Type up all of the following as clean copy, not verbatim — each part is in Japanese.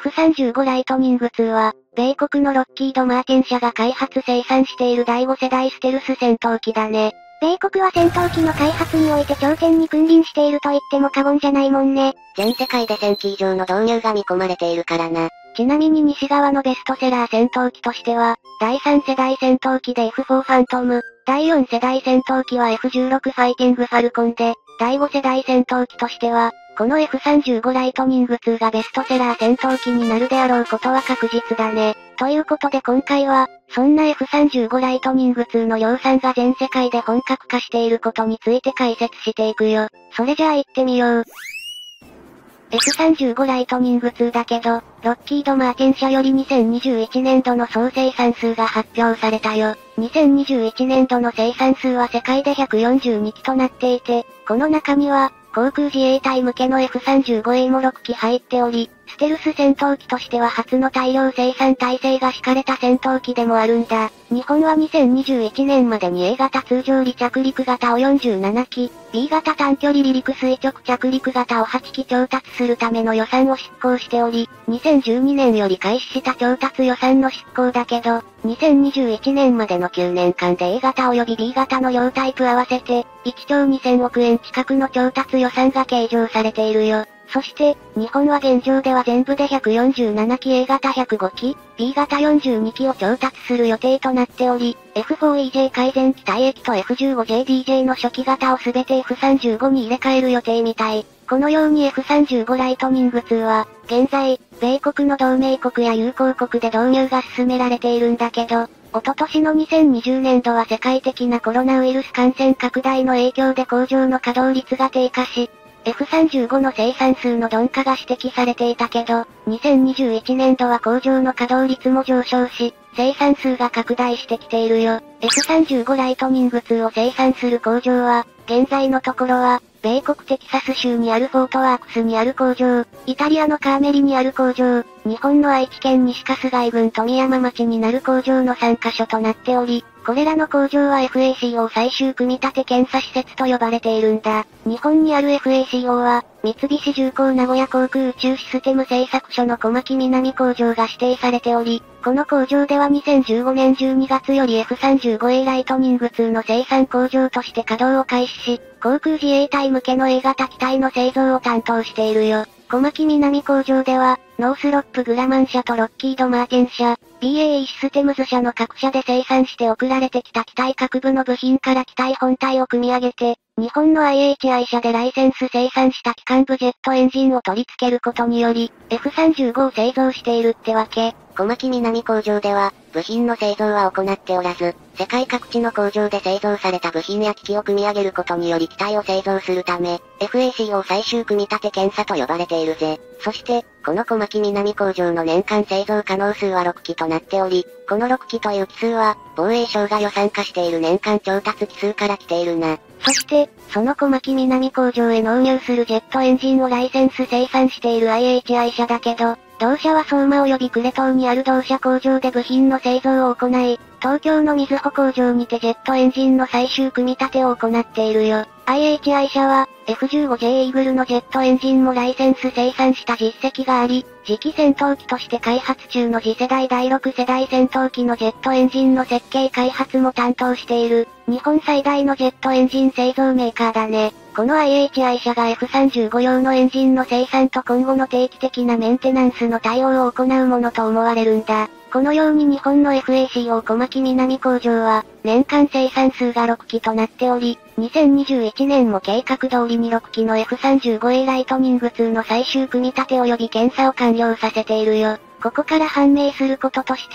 F35 ライトニング2は、米国のロッキード・マーティン社が開発生産している第5世代ステルス戦闘機だね。 米国は戦闘機の開発において頂点に君臨していると言っても過言じゃないもんね。 全世界で1000機以上の導入が見込まれているからな。 ちなみに西側のベストセラー戦闘機としては、第3世代戦闘機で F4 ファントム、第4世代戦闘機は F16 ファイティングファルコンで、第5世代戦闘機としては、この F35 ライトニング2がベストセラー戦闘機になるであろうことは確実だね。ということで今回は、そんな F35 ライトニング2の量産が全世界で本格化していることについて解説していくよ。それじゃあ行ってみよう。F35 ライトニング2だけど、ロッキード・マーティン社より2021年度の総生産数が発表されたよ。2021年度の生産数は世界で142機となっていて、この中には、航空自衛隊向けの F35A も6機入っており、ステルス戦闘機としては初の大量生産体制が敷かれた戦闘機でもあるんだ。日本は2021年までに A 型通常離着陸型を47機、B 型短距離離陸垂直着陸型を8機調達するための予算を執行しており、2012年より開始した調達予算の執行だけど、2021年までの9年間で A 型及び B 型の両タイプ合わせて、1兆2000億円近くの調達予算が計上されているよ。そして、日本は現状では全部で147機 A 型105機、B 型42機を調達する予定となっており、F4EJ 改善機体液と F15JDJ の初期型をすべて F35 に入れ替える予定みたい。このように F35 ライトニング2は、現在、米国の同盟国や友好国で導入が進められているんだけど、一昨年の2020年度は世界的なコロナウイルス感染拡大の影響で工場の稼働率が低下し、F35 の生産数の鈍化が指摘されていたけど、2021年度は工場の稼働率も上昇し、生産数が拡大してきているよ。F35 ライトニング2を生産する工場は、現在のところは、米国テキサス州にあるフォートワークスにある工場、イタリアのカーメリにある工場、日本の愛知県西春日井郡富山町になる工場の3カ所となっており、これらの工場は FACO 最終組み立て検査施設と呼ばれているんだ。日本にある FACO は、三菱重工名古屋航空宇宙システム製作所の小牧南工場が指定されており、この工場では2015年12月より F35A ライトニング2の生産工場として稼働を開始し、航空自衛隊向けの A 型機体の製造を担当しているよ。小牧南工場では、ノースロップグラマン社とロッキード・マーティン社、BAE システムズ社の各社で生産して送られてきた機体各部の部品から機体本体を組み上げて、日本の IHI 社でライセンス生産した機関部ジェットエンジンを取り付けることにより、F35 を製造しているってわけ。 小牧南工場では、部品の製造は行っておらず、世界各地の工場で製造された部品や機器を組み上げることにより機体を製造するため、FACO 最終組み立て検査と呼ばれているぜ。そして、この小牧南工場の年間製造可能数は6機となっており、この6機という機数は、防衛省が予算化している年間調達機数から来ているな。 そして、その小牧南工場へ納入するジェットエンジンをライセンス生産している IHI 社だけど、同社は相馬及び呉島にある同社工場で部品の製造を行い、東京の瑞穂工場にてジェットエンジンの最終組み立てを行っているよ。IHI 社は、F15J イーグルのジェットエンジンもライセンス生産した実績があり、次期戦闘機として開発中の次世代第6世代戦闘機のジェットエンジンの設計開発も担当している、日本最大のジェットエンジン製造メーカーだね。この IHI 社が F35 用のエンジンの生産と今後の定期的なメンテナンスの対応を行うものと思われるんだ。このように日本の FACO 小牧南工場は、年間生産数が6機となっており、2021年も計画通りに6機の F35A ライトニング2の最終組み立て及び検査を完了させているよ。ここから判明することとして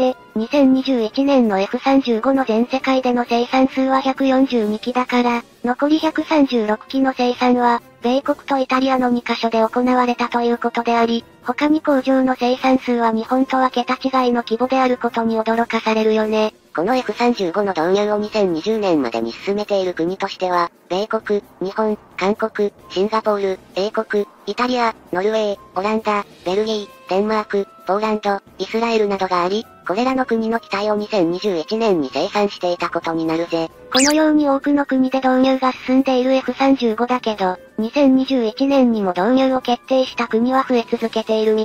、2021年の F35 の全世界での生産数は142機だから、残り136機の生産は、米国とイタリアの2カ所で行われたということであり、他に工場の生産数は日本とは桁違いの規模であることに驚かされるよね。 この F35 の導入を2020年までに進めている国としては、米国、日本、韓国、シンガポール、英国、イタリア、ノルウェー、オランダ、ベルギー、デンマーク、ポーランド、イスラエルなどがあり、これらの国の機体を2021年に生産していたことになるぜ。 このように多くの国で導入が進んでいる F35 だけど、2021年にも導入を決定した国は増え続けているみたい。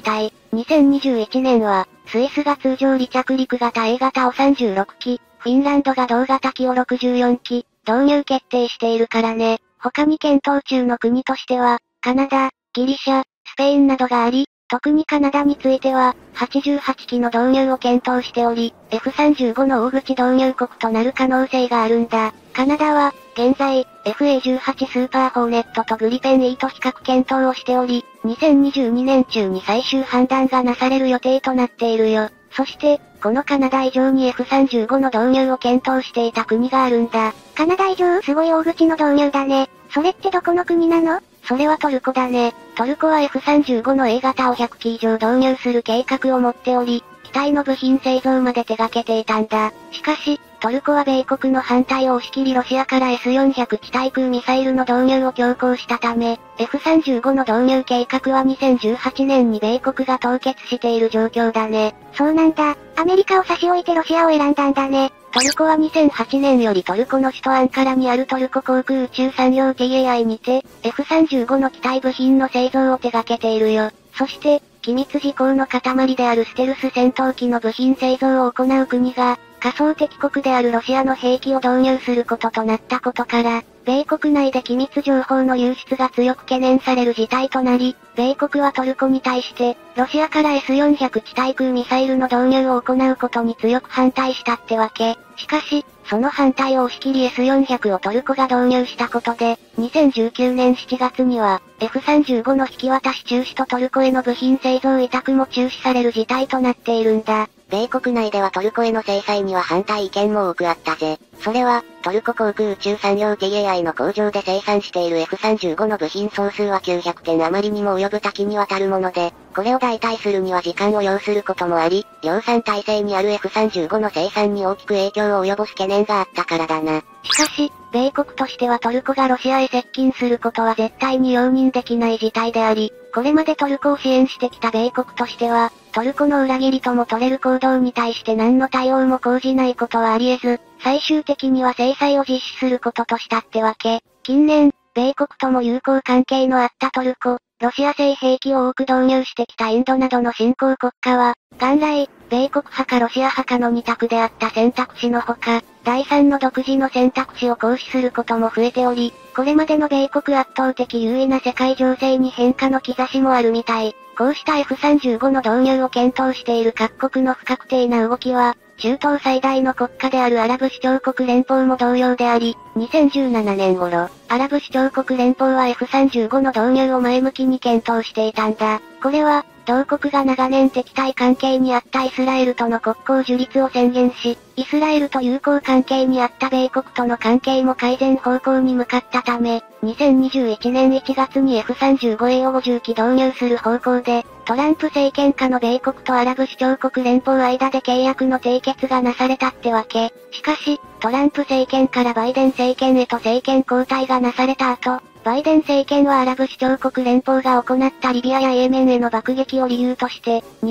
2021年は、スイスが通常離着陸型 A 型を36機、フィンランドが同型機を64機、導入決定しているからね。他に検討中の国としては、カナダ、ギリシャ、スペインなどがあり、特にカナダについては、88機の導入を検討しており、F35 の大口導入国となる可能性があるんだ。カナダは、現在、FA18 スーパーホーネットとグリペン E と比較検討をしており、2022年中に最終判断がなされる予定となっているよ。そして、このカナダ以上に F35 の導入を検討していた国があるんだ。 カナダ以上すごい大口の導入だね。それってどこの国なの？ それはトルコだね。トルコは F35 の A 型を100機以上導入する計画を持っており、機体の部品製造まで手掛けていたんだ。しかし、トルコは米国の反対を押し切りロシアから S400 地対空ミサイルの導入を強行したため、F35 の導入計画は2018年に米国が凍結している状況だね。 そうなんだ。アメリカを差し置いてロシアを選んだんだね。 トルコは2008年よりトルコの首都アンカラにあるトルコ航空宇宙産業 TAI にて、F35 の機体部品の製造を手掛けているよ。そして、機密事項の塊であるステルス戦闘機の部品製造を行う国が、仮想敵国であるロシアの兵器を導入することとなったことから、米国内で機密情報の流出が強く懸念される事態となり、米国はトルコに対して、ロシアから S400 地対空ミサイルの導入を行うことに強く反対したってわけ。しかし、その反対を押し切り S400 をトルコが導入したことで、2019年7月には、F35 の引き渡し中止とトルコへの部品製造委託も中止される事態となっているんだ。 米国内ではトルコへの制裁には反対意見も多くあったぜ。それは、トルコ航空宇宙産業 TAI の工場で生産している F35 の部品総数は900点余りにも及ぶ多岐にわたるもので、これを代替するには時間を要することもあり、量産体制にある F35 の生産に大きく影響を及ぼす懸念があったからだな。 しかし、米国としてはトルコがロシアへ接近することは絶対に容認できない事態であり、これまでトルコを支援してきた米国としては、トルコの裏切りとも取れる行動に対して何の対応も講じないことはあり得ず、最終的には制裁を実施することとしたってわけ。近年、米国とも友好関係のあったトルコ、ロシア製兵器を多く導入してきたインドなどの新興国家は、元来、米国派かロシア派かの二択であった選択肢のほか、第三の独自の選択肢を行使することも増えており、これまでの米国圧倒的優位な世界情勢に変化の兆しもあるみたい。こうした F35 の導入を検討している各国の不確定な動きは、中東最大の国家であるアラブ首長国連邦も同様であり、2017年頃、アラブ首長国連邦は F35 の導入を前向きに検討していたんだ。これは、同国が長年敵対関係にあったイスラエルとの国交樹立を宣言し、イスラエルと友好関係にあった米国との関係も改善方向に向かったため、2021年1月に F35A を50機導入する方向で、トランプ政権下の米国とアラブ首長国連邦間で契約の締結がなされたってわけ。しかし、トランプ政権からバイデン政権へと政権交代がなされた後、バイデン政権はアラブ首長国連邦が行ったリビアやイエメンへの爆撃を理由として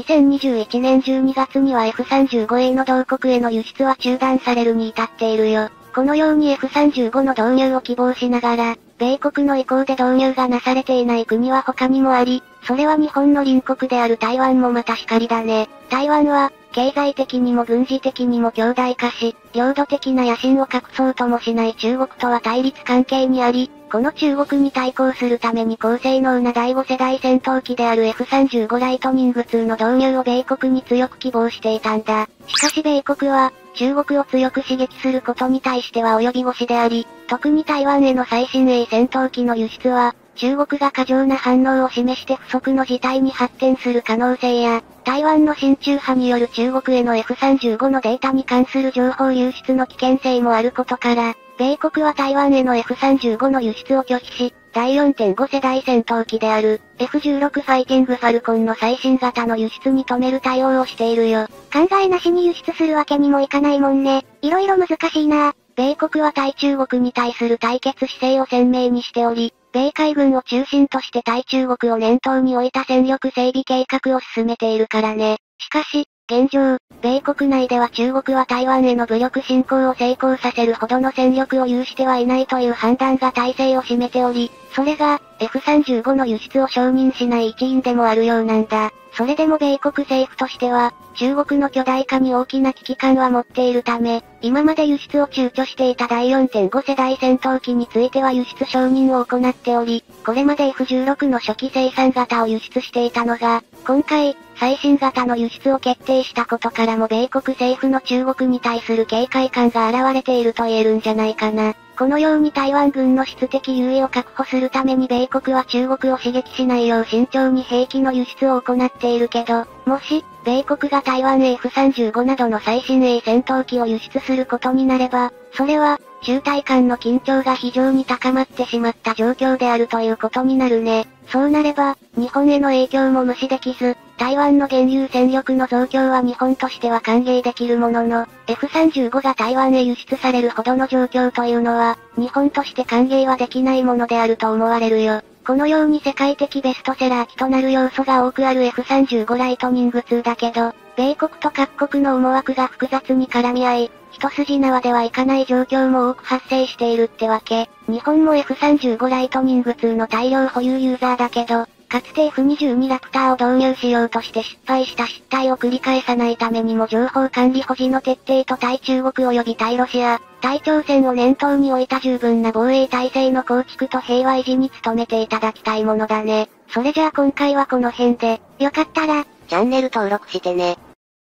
、2021年12月には F35A の同国への輸出は中断されるに至っているよ。このように F35 の導入を希望しながら、米国の意向で導入がなされていない国は他にもあり、それは日本の隣国である台湾もまたしかりだね。台湾は、経済的にも軍事的にも強大化し、領土的な野心を隠そうともしない中国とは対立関係にあり、この中国に対抗するために高性能な第5世代戦闘機である F35 ライトニング2の導入を米国に強く希望していたんだ。しかし米国は、中国を強く刺激することに対しては及び腰であり、特に台湾への最新鋭戦闘機の輸出は、中国が過剰な反応を示して不測の事態に発展する可能性や、台湾の親中派による中国への F35 のデータに関する情報流出の危険性もあることから、米国は台湾への F35 の輸出を拒否し、第 4.5 世代戦闘機である F16 ファイティングファルコンの最新型の輸出に止める対応をしているよ。 考えなしに輸出するわけにもいかないもんね。いろいろ難しいな。 米国は対中国に対する対決姿勢を鮮明にしており、米海軍を中心として対中国を念頭に置いた戦力整備計画を進めているからね。しかし、現状、米国内では中国は台湾への武力侵攻を成功させるほどの戦力を有してはいないという判断が大勢を占めており、それが、F35 の輸出を承認しない一因でもあるようなんだ。 それでも米国政府としては、中国の巨大化に大きな危機感は持っているため、今まで輸出を躊躇していた第 4.5 世代戦闘機については輸出承認を行っており、これまで F16 の初期生産型を輸出していたのが、今回、最新型の輸出を決定したことからも米国政府の中国に対する警戒感が現れていると言えるんじゃないかな。このように台湾軍の質的優位を確保するために米国は中国を刺激しないよう慎重に兵器の輸出を行っているけど、もし、米国が台湾へ F35 などの最新鋭戦闘機を輸出することになれば、それは、中台間の緊張が非常に高まってしまった状況であるということになるね。そうなれば、日本への影響も無視できず、台湾の現有戦力の増強は日本としては歓迎できるものの、F35 が台湾へ輸出されるほどの状況というのは、日本として歓迎はできないものであると思われるよ。このように世界的ベストセラー機となる要素が多くある F35 ライトニング2だけど、米国と各国の思惑が複雑に絡み合い、一筋縄ではいかない状況も多く発生しているってわけ。日本も F35 ライトニング2の大量保有ユーザーだけど、かつて F22 ラプターを導入しようとして失敗した失態を繰り返さないためにも情報管理保持の徹底と対中国及び対ロシア、対朝鮮を念頭に置いた十分な防衛体制の構築と平和維持に努めていただきたいものだね。それじゃあ今回はこの辺で、よかったら、 チャンネル登録してね。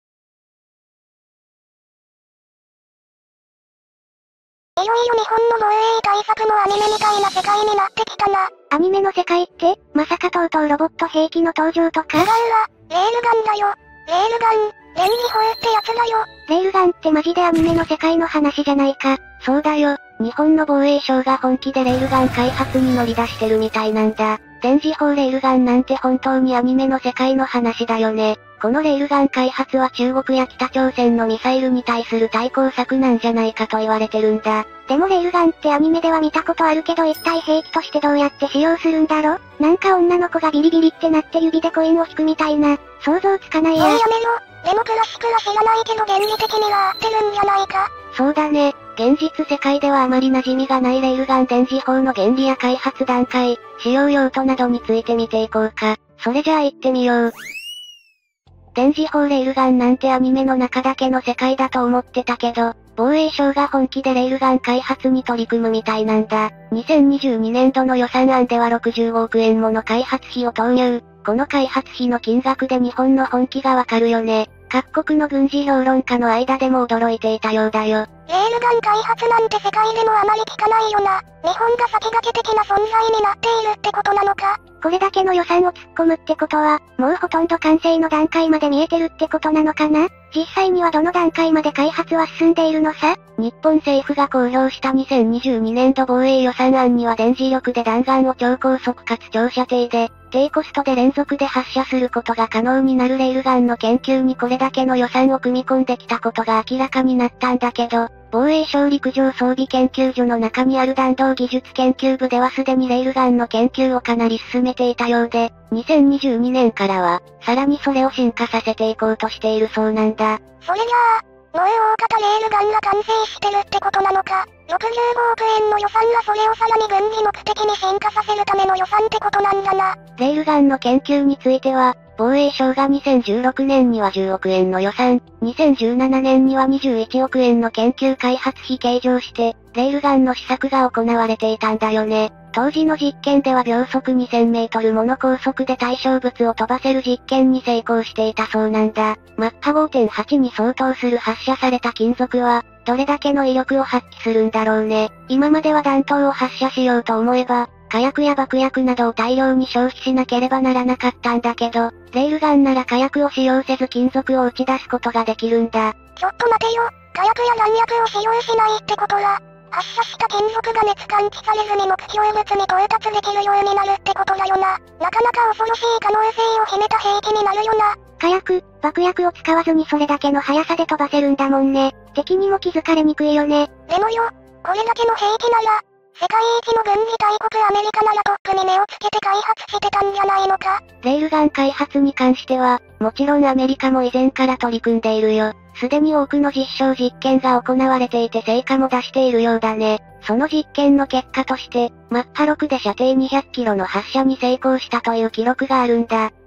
いよいよ日本の防衛対策もアニメみたいな世界になってきたな。アニメの世界って、まさかとうとうロボット兵器の登場とか？違うわ、レールガンだよ。レールガン、連理砲ってやつだよ。レールガンってマジでアニメの世界の話じゃないか。 そうだよ。日本の防衛省が本気でレールガン開発に乗り出してるみたいなんだ。電磁砲レールガンなんて本当にアニメの世界の話だよね。このレールガン開発は中国や北朝鮮のミサイルに対する対抗策なんじゃないかと言われてるんだ。 でもレールガンってアニメでは見たことあるけど一体兵器としてどうやって使用するんだろ？なんか女の子がビリビリってなって指でコインを引くみたいな。想像つかないや。 おいやめろ。でもクラシクは知らないけど原理的には合ってるんじゃないか。 そうだね。現実世界ではあまり馴染みがないレールガン電磁砲の原理や開発段階、使用用途などについて見ていこうか。それじゃあ行ってみよう。電磁砲レールガンなんてアニメの中だけの世界だと思ってたけど、防衛省が本気でレールガン開発に取り組むみたいなんだ。2022年度の予算案では65億円もの開発費を投入。この開発費の金額で日本の本気がわかるよね。各国の軍事評論家の間でも驚いていたようだよ。 レールガン開発なんて世界でもあまり聞かないよな。日本が先駆け的な存在になっているってことなのか。これだけの予算を突っ込むってことは、もうほとんど完成の段階まで見えてるってことなのかな？実際にはどの段階まで開発は進んでいるのさ？ 日本政府が公表した2022年度防衛予算案には電磁力で弾丸を超高速かつ長射程で、低コストで連続で発射することが可能になるレールガンの研究にこれだけの予算を組み込んできたことが明らかになったんだけど、防衛省陸上装備研究所の中にある弾道技術研究部ではすでにレールガンの研究をかなり進めていたようで、2022年からは、さらにそれを進化させていこうとしているそうなんだ。 それじゃあ、もう大型レールガンが完成してるってことなのか。65億円の予算がそれをさらに軍事目的に進化させるための予算ってことなんだな。 レールガンの研究については、防衛省が2016年には10億円の予算、2017年には21億円の研究開発費計上して、レールガンの試作が行われていたんだよね。当時の実験では秒速2000メートルもの高速で対象物を飛ばせる実験に成功していたそうなんだ。マッハ 5.8 に相当する発射された金属は、どれだけの威力を発揮するんだろうね。今までは弾頭を発射しようと思えば、火薬や爆薬などを大量に消費しなければならなかったんだけど、レールガンなら火薬を使用せず金属を打ち出すことができるんだ。 ちょっと待てよ、火薬や弾薬を使用しないってことは、発射した金属が熱感知されずに目標物に到達できるようになるってことだよな。なかなか恐ろしい可能性を秘めた兵器になるよな。火薬、爆薬を使わずにそれだけの速さで飛ばせるんだもんね。敵にも気づかれにくいよね。 でもよ、これだけの兵器なら、世界一の軍事大国アメリカならトップに目をつけて開発してたんじゃないのか。 レールガン開発に関しては、もちろんアメリカも以前から取り組んでいるよ。すでに多くの実証実験が行われていて成果も出しているようだね。その実験の結果として、マッハ6で射程200キロの発射に成功したという記録があるんだ。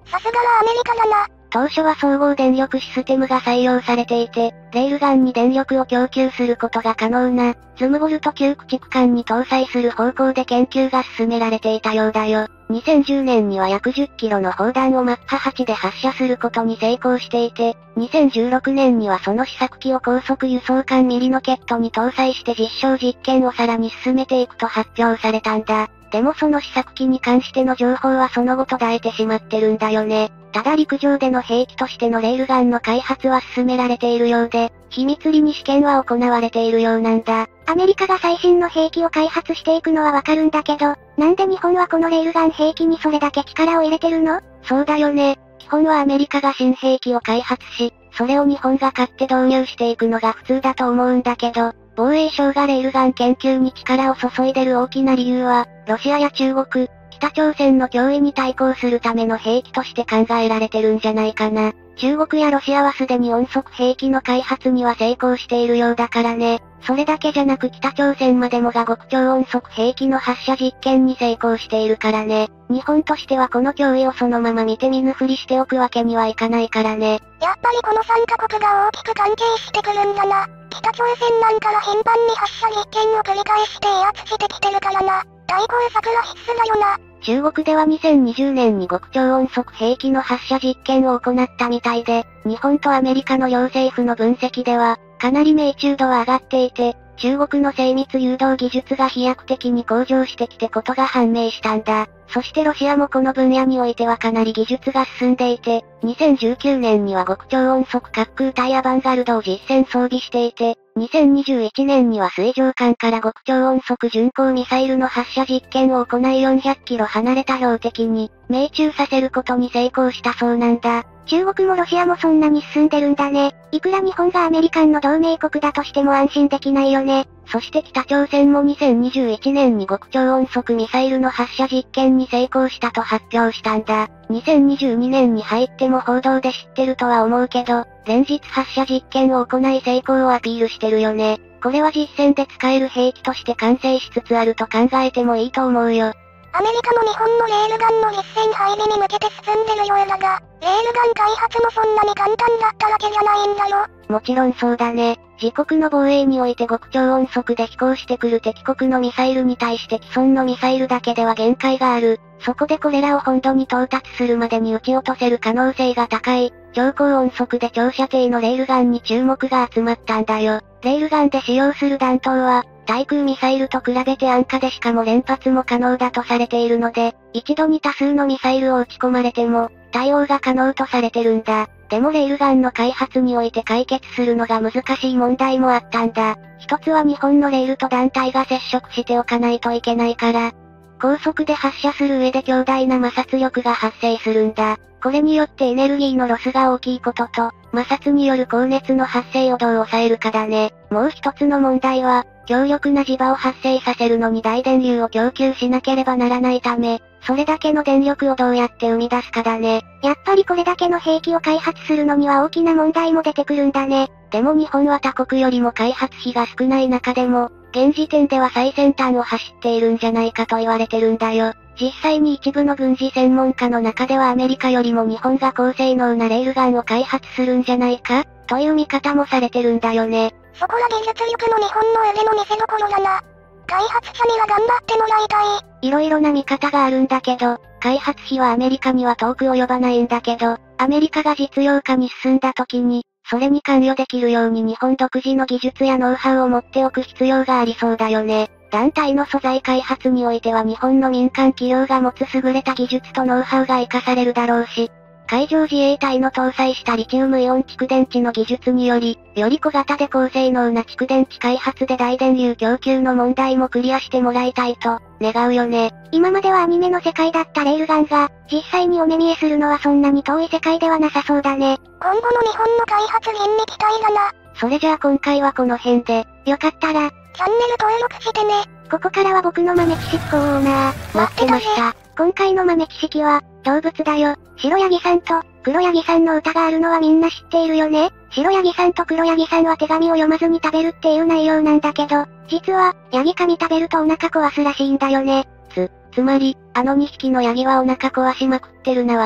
さすがはアメリカだな。 当初は総合電力システムが採用されていて、レールガンに電力を供給することが可能な、ズムボルト級駆逐艦に搭載する方向で研究が進められていたようだよ。2010年には約10キロの砲弾をマッハ8で発射することに成功していて、2016年にはその試作機を高速輸送艦ミリのケットに搭載して実証実験をさらに進めていくと発表されたんだ。でもその試作機に関しての情報はその後途絶えてしまってるんだよね。ただ陸上での兵器としてのレールガンの開発は進められているようで、秘密裏に試験は行われているようなんだ。 アメリカが最新の兵器を開発していくのはわかるんだけど、なんで日本はこのレールガン兵器にそれだけ力を入れてるの？ そうだよね。基本はアメリカが新兵器を開発し、それを日本が買って導入していくのが普通だと思うんだけど、防衛省がレールガン研究に力を注いでる大きな理由は、ロシアや中国、北朝鮮の脅威に対抗するための兵器として考えられてるんじゃないかな。中国やロシアはすでに音速兵器の開発には成功しているようだからね。それだけじゃなく北朝鮮までもが極超音速兵器の発射実験に成功しているからね。日本としてはこの脅威をそのまま見て見ぬふりしておくわけにはいかないからね。 やっぱりこの3カ国が大きく関係してくるんだな。北朝鮮なんかは頻繁に発射実験を繰り返して威圧してきてるからな。対抗策は必須だよな。 中国では2020年に極超音速兵器の発射実験を行ったみたいで、日本とアメリカの両政府の分析では、かなり命中度は上がっていて、中国の精密誘導技術が飛躍的に向上してきてことが判明したんだ。そしてロシアもこの分野においてはかなり技術が進んでいて、2019年には極超音速滑空体アバンガルドを実戦装備していて、2021年には水上艦から極超音速巡航ミサイルの発射実験を行い400キロ離れた標的に命中させることに成功したそうなんだ。 中国もロシアもそんなに進んでるんだね。いくら日本がアメリカンの同盟国だとしても安心できないよね。 そして北朝鮮も2021年に極超音速ミサイルの発射実験に成功したと発表したんだ。2022年に入っても報道で知ってるとは思うけど、連日発射実験を行い成功をアピールしてるよね。これは実戦で使える兵器として完成しつつあると考えてもいいと思うよ。 アメリカも日本のレールガンの実戦配備に向けて進んでるようだが、レールガン開発もそんなに簡単だったわけじゃないんだろ。 もちろんそうだね。自国の防衛において極超音速で飛行してくる敵国のミサイルに対して既存のミサイルだけでは限界がある。そこでこれらを本土に到達するまでに撃ち落とせる可能性が高い、超高音速で長射程のレールガンに注目が集まったんだよ。レールガンで使用する弾頭は、対空ミサイルと比べて安価でしかも連発も可能だとされているので、一度に多数のミサイルを撃ち込まれても、対応が可能とされてるんだ。でもレールガンの開発において解決するのが難しい問題もあったんだ。一つは日本のレールと団体が接触しておかないといけないから、高速で発射する上で強大な摩擦力が発生するんだ。これによってエネルギーのロスが大きいことと、摩擦による高熱の発生をどう抑えるかだね。もう一つの問題は、強力な磁場を発生させるのに大電流を供給しなければならないため、それだけの電力をどうやって生み出すかだね。 やっぱりこれだけの兵器を開発するのには大きな問題も出てくるんだね。 でも日本は他国よりも開発費が少ない中でも、現時点では最先端を走っているんじゃないかと言われてるんだよ。実際に一部の軍事専門家の中ではアメリカよりも日本が高性能なレールガンを開発するんじゃないかという見方もされてるんだよね。 そこら技術力の日本の腕の見せ所だな。開発者には頑張ってもらいたい。 いろいろな見方があるんだけど、開発費はアメリカには遠く及ばないんだけど、アメリカが実用化に進んだ時に、それに関与できるように日本独自の技術やノウハウを持っておく必要がありそうだよね。団体の素材開発においては日本の民間企業が持つ優れた技術とノウハウが活かされるだろうし、海上自衛隊の搭載したリチウムイオン蓄電池の技術により、より小型で高性能な蓄電池開発で大電流供給の問題もクリアしてもらいたいと、願うよね。 今まではアニメの世界だったレールガンが、実際にお目見えするのはそんなに遠い世界ではなさそうだね。 今後の日本の開発品に期待だな。 それじゃあ今回はこの辺で、 よかったら、チャンネル登録してね。ここからは僕の豆知識コーナー。 待ってました。 今回の豆知識は、動物だよ。白ヤギさんと、黒ヤギさんの歌があるのはみんな知っているよね。白ヤギさんと黒ヤギさんは手紙を読まずに食べるっていう内容なんだけど、実は、ヤギ紙食べるとお腹壊すらしいんだよね。 つまり、あの2匹のヤギはお腹壊しまくってるなわら。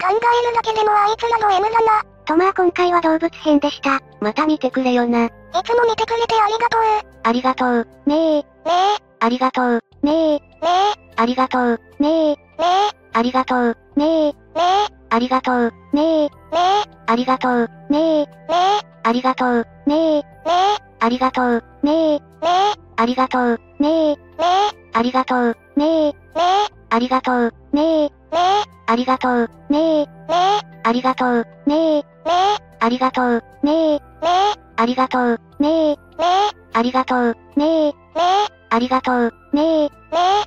考えるだけでもあいつらの M だな。 とまあ今回は動物編でした。また見てくれよな。 いつも見てくれてありがとう。 ありがとう、ねえ。 ねえ。 ありがとう、ねえ。 ねえ。 ありがとう、ねえ。 ねえ。 ありがとう、ねえ。 ねえ。 ありがとう、ねえ。 ねえ。 ありがとう、ねえ。 ねえ。 ありがとう、ねえ。 ねえ。 ありがとう、ねえ。 ねえ。 ありがとう、ねえ。 ねえ。 ありがとう、ねえ。 ねえ。 ありがとう、ねえ。 ねえ。 ありがとう、ねえ。 ねえ。 ありがとう、ねえ。 ねえ。 ありがとう、ねえ。 ねえ。 ありがとう、ねえ。 ねえ。 ありがとう、ねえ。 ねえ。 ありがとう、ねえ。 ねえ。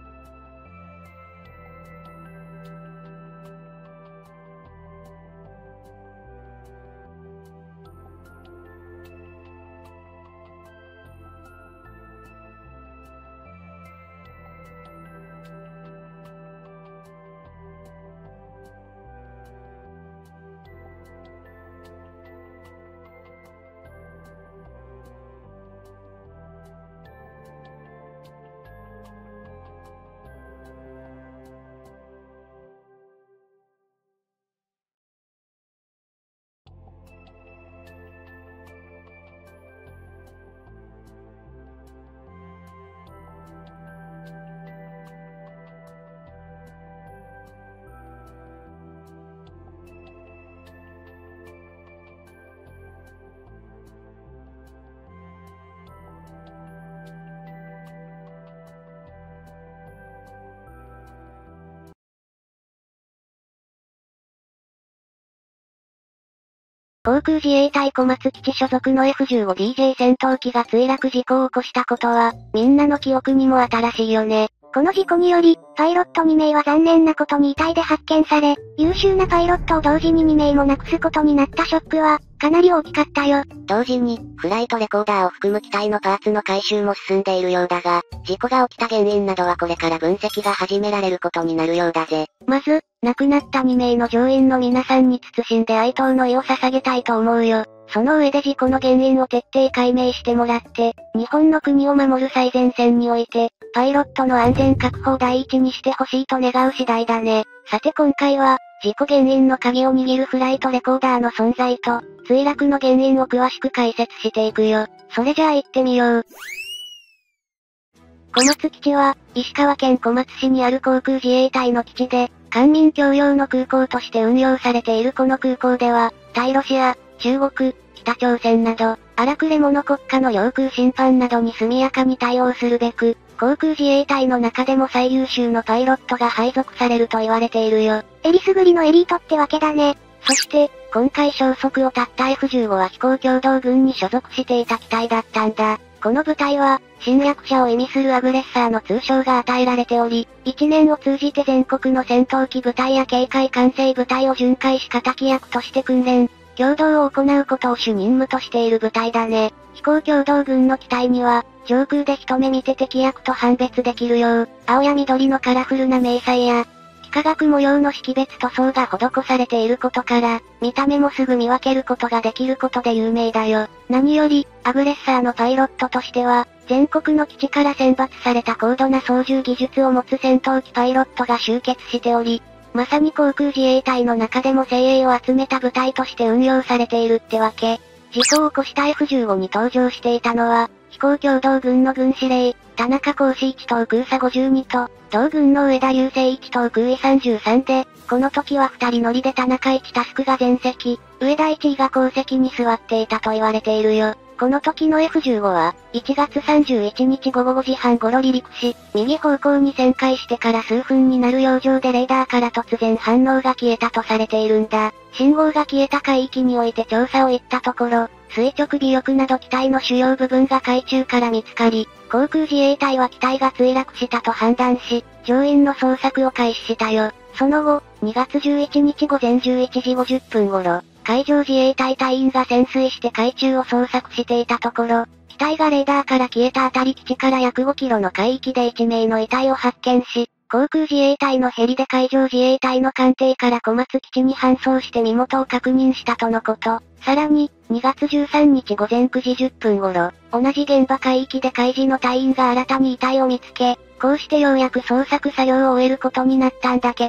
航空自衛隊小松基地所属の F15DJ 戦闘機が墜落事故を起こしたことは、みんなの記憶にも新しいよね。この事故により、パイロット2名は残念なことに遺体で発見され、優秀なパイロットを同時に2名も亡くすことになったショックは、かなり大きかったよ。 同時に、フライトレコーダーを含む機体のパーツの回収も進んでいるようだが、事故が起きた原因などはこれから分析が始められることになるようだぜ。 まず、亡くなった2名の乗員の皆さんに謹んで哀悼の意を捧げたいと思うよ。その上で事故の原因を徹底解明してもらって、日本の国を守る最前線において、パイロットの安全確保を第一にしてほしいと願う次第だね。さて今回は、事故原因の鍵を握るフライトレコーダーの存在と、墜落の原因を詳しく解説していくよ。それじゃあ行ってみよう。小松基地は、石川県小松市にある航空自衛隊の基地で、官民共用の空港として運用されているこの空港では、対ロシア、中国、北朝鮮など、荒くれ者国家の領空侵犯などに速やかに対応するべく、航空自衛隊の中でも最優秀のパイロットが配属されると言われているよ。 えりすぐりのエリートってわけだね。 そして、今回消息を絶った F15 は飛行共同軍に所属していた機体だったんだ。この部隊は、侵略者を意味するアグレッサーの通称が与えられており、1年を通じて全国の戦闘機部隊や警戒管制部隊を巡回し敵役として訓練、共同を行うことを主任務としている部隊だね。飛行共同軍の機体には、上空で一目見て敵役と判別できるよう、青や緑のカラフルな迷彩や、幾何学模様の識別塗装が施されていることから、見た目もすぐ見分けることができることで有名だよ。何より、アグレッサーのパイロットとしては、全国の基地から選抜された高度な操縦技術を持つ戦闘機パイロットが集結しており、まさに航空自衛隊の中でも精鋭を集めた部隊として運用されているってわけ。事故を起こした F15 に登場していたのは、飛行共同軍の軍司令、田中公使1等空佐52と、同軍の上田雄生1等空尉33で、この時は2人乗りで田中1タスクが前席、上田1位が後席に座っていたと言われているよ。この時の F15 は、1月31日午後5時半頃離陸し、右方向に旋回してから数分になる洋上でレーダーから突然反応が消えたとされているんだ。信号が消えた海域において調査を行ったところ、垂直尾翼など機体の主要部分が海中から見つかり、航空自衛隊は機体が墜落したと判断し、乗員の捜索を開始したよ。その後、2月11日午前11時50分頃、海上自衛隊隊員が潜水して海中を捜索していたところ、機体がレーダーから消えたあたり基地から約5キロの海域で1名の遺体を発見し、航空自衛隊のヘリで海上自衛隊の艦艇から小松基地に搬送して身元を確認したとのこと。さらに、2月13日午前9時10分頃、同じ現場海域で海自の隊員が新たに遺体を見つけ、こうしてようやく捜索作業を終えることになったんだけど、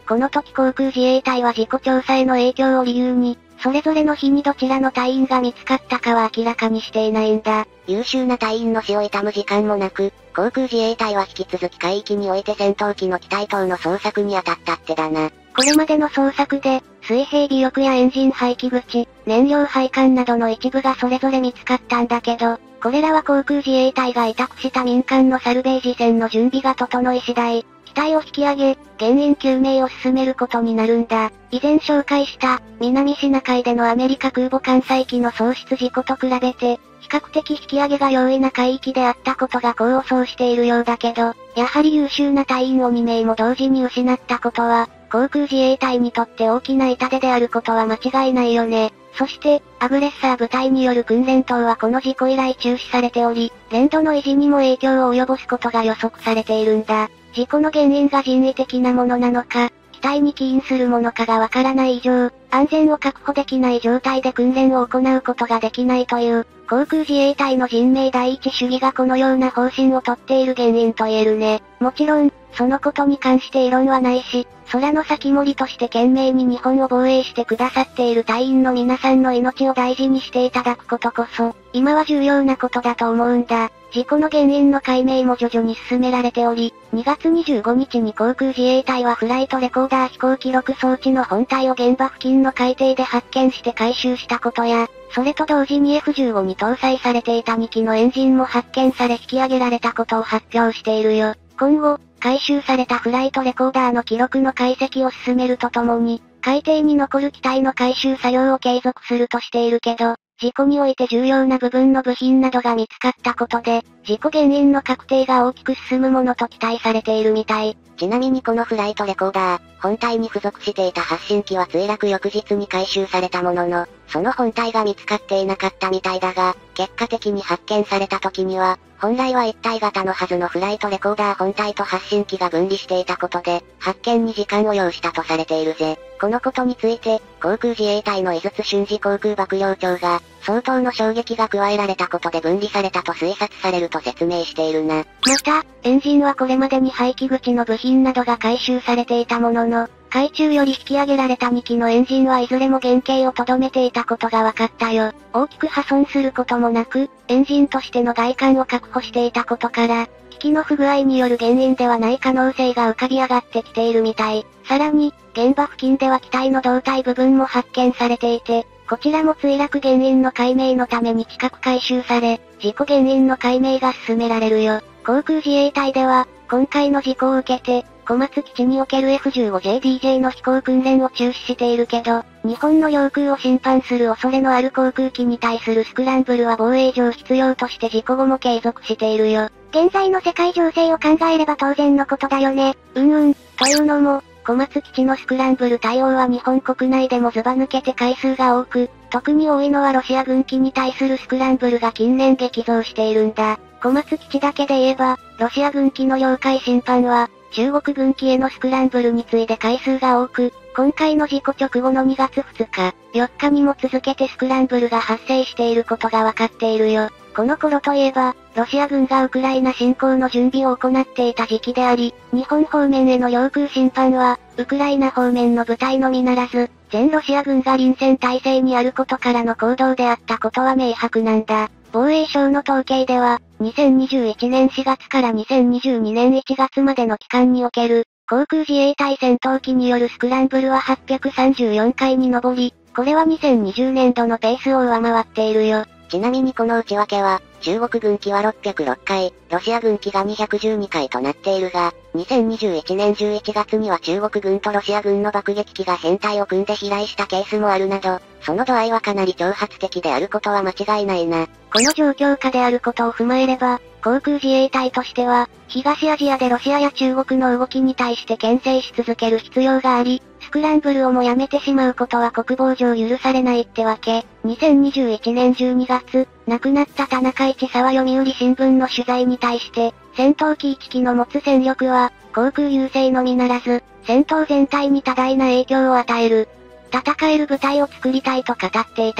この時航空自衛隊は事故調査への影響を理由に、それぞれの日にどちらの隊員が見つかったかは明らかにしていないんだ。 優秀な隊員の死を悼む時間もなく、航空自衛隊は引き続き海域において戦闘機の機体等の捜索に当たったってだな。 これまでの捜索で、水平尾翼やエンジン排気口、燃料配管などの一部がそれぞれ見つかったんだけど、これらは航空自衛隊が委託した民間のサルベージ船の準備が整い次第、機体を引き上げ、原因究明を進めることになるんだ。以前紹介した、南シナ海でのアメリカ空母艦載機の喪失事故と比べて、比較的引き上げが容易な海域であったことが功を奏しているようだけど、やはり優秀な隊員を2名も同時に失ったことは、航空自衛隊にとって大きな痛手であることは間違いないよね。そして、アグレッサー部隊による訓練等はこの事故以来中止されており、連度の維持にも影響を及ぼすことが予測されているんだ。事故の原因が人為的なものなのか、機体に起因するものかがわからない以上、安全を確保できない状態で訓練を行うことができないという、航空自衛隊の人命第一主義がこのような方針をとっている原因と言えるね。もちろん、そのことに関して異論はないし、空の先守りとして懸命に日本を防衛してくださっている隊員の皆さんの命を大事にしていただくことこそ、今は重要なことだと思うんだ。事故の原因の解明も徐々に進められており、2月25日に航空自衛隊はフライトレコーダー飛行記録装置の本体を現場付近の海底で発見して回収したことや、それと同時に F15 に搭載されていた2機のエンジンも発見され引き上げられたことを発表しているよ。今後、回収されたフライトレコーダーの記録の解析を進めるとともに、海底に残る機体の回収作業を継続するとしているけど、事故において重要な部分の部品などが見つかったことで、事故原因の確定が大きく進むものと期待されているみたい。 ちなみにこのフライトレコーダー、本体に付属していた発信機は墜落翌日に回収されたものの、その本体が見つかっていなかったみたいだが、結果的に発見された時には、本来は一体型のはずのフライトレコーダー本体と発信機が分離していたことで、発見に時間を要したとされているぜ。このことについて、航空自衛隊の井筒俊二航空幕僚長が、相当の衝撃が加えられたことで分離されたと推察されると説明しているな。 また、エンジンはこれまでに排気口の部品などが回収されていたものの、海中より引き上げられた2機のエンジンはいずれも原型を留めていたことが分かったよ。大きく破損することもなく、エンジンとしての外観を確保していたことから、機器の不具合による原因ではない可能性が浮かび上がってきているみたい。さらに、現場付近では機体の胴体部分も発見されていて、こちらも墜落原因の解明のために近く回収され、事故原因の解明が進められるよ。航空自衛隊では、今回の事故を受けて、小松基地における F15JDJ の飛行訓練を中止しているけど、日本の領空を侵犯する恐れのある航空機に対するスクランブルは防衛上必要として事故後も継続しているよ。 現在の世界情勢を考えれば当然のことだよね。 というのも、小松基地のスクランブル対応は日本国内でもズバ抜けて回数が多く、特に多いのはロシア軍機に対するスクランブルが近年激増しているんだ。小松基地だけで言えば、ロシア軍機の領海侵犯は、中国軍機へのスクランブルに次いで回数が多く、今回の事故直後の2月2日、4日にも続けてスクランブルが発生していることがわかっているよ。この頃といえば、ロシア軍がウクライナ侵攻の準備を行っていた時期であり、日本方面への領空侵犯は、ウクライナ方面の部隊のみならず、全ロシア軍が臨戦態勢にあることからの行動であったことは明白なんだ。防衛省の統計では、2021年4月から2022年1月までの期間における、航空自衛隊戦闘機によるスクランブルは834回に上り、これは2020年度のペースを上回っているよ。 ちなみにこの内訳は、中国軍機は606回、ロシア軍機が212回となっているが、2021年11月には中国軍とロシア軍の爆撃機が編隊を組んで飛来したケースもあるなど、その度合いはかなり挑発的であることは間違いないな。 この状況下であることを踏まえれば、航空自衛隊としては、東アジアでロシアや中国の動きに対して牽制し続ける必要があり、スクランブルをもやめてしまうことは国防上許されないってわけ。2021年12月、亡くなった田中一佐は読売新聞の取材に対して、戦闘機1機の持つ戦力は、航空優勢のみならず、戦闘全体に多大な影響を与える。戦える部隊を作りたいと語っていたよ。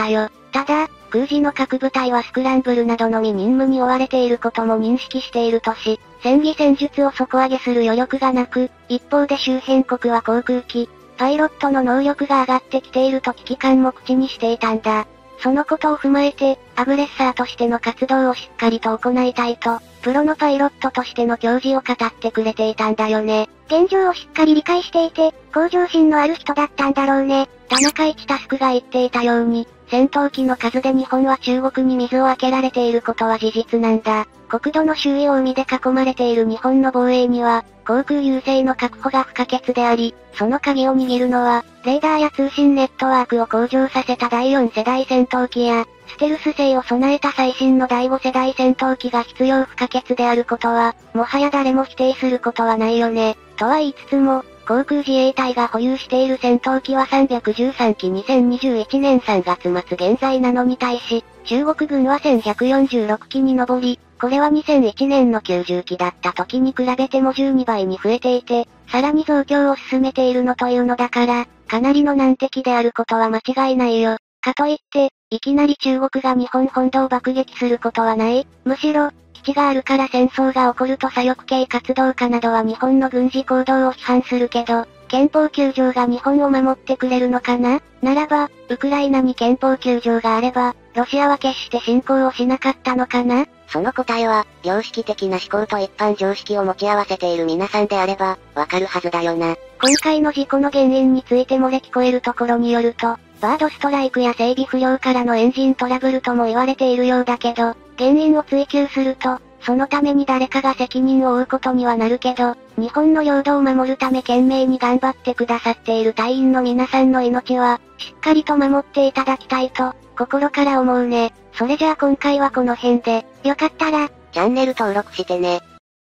ただ、空自の各部隊はスクランブルなどのみ任務に追われていることも認識しているとし、戦技戦術を底上げする余力がなく、一方で周辺国は航空機、パイロットの能力が上がってきていると危機感も口にしていたんだ。そのことを踏まえて、アグレッサーとしての活動をしっかりと行いたいと、プロのパイロットとしての矜持を語ってくれていたんだよね。 現状をしっかり理解していて、向上心のある人だったんだろうね。 田中一タスクが言っていたように、戦闘機の数で日本は中国に水を開けられていることは事実なんだ。国土の周囲を海で囲まれている日本の防衛には、航空優勢の確保が不可欠であり、その鍵を握るのは、レーダーや通信ネットワークを向上させた第4世代戦闘機や、ステルス性を備えた最新の第5世代戦闘機が必要不可欠であることは、もはや誰も否定することはないよね。とは言いつつも、航空自衛隊が保有している戦闘機は313機2021年3月末現在なのに対し、中国軍は1146機に上り、これは2001年の90機だった時に比べても12倍に増えていて、さらに増強を進めているのというのだから、かなりの難敵であることは間違いないよ。かといって、いきなり中国が日本本土を爆撃することはない。むしろ、基地があるから戦争が起こると左翼系活動家などは日本の軍事行動を批判するけど、憲法9条が日本を守ってくれるのかな？ならば、ウクライナに憲法9条があれば、ロシアは決して侵攻をしなかったのかな？ その答えは、良識的な思考と一般常識を持ち合わせている皆さんであれば、わかるはずだよな。 今回の事故の原因について漏れ聞こえるところによると、バードストライクや整備不良からのエンジントラブルとも言われているようだけど、原因を追求すると、そのために誰かが責任を負うことにはなるけど、日本の領土を守るため懸命に頑張ってくださっている隊員の皆さんの命は、しっかりと守っていただきたいと、心から思うね。それじゃあ今回はこの辺で、 よかったら、 チャンネル登録してね。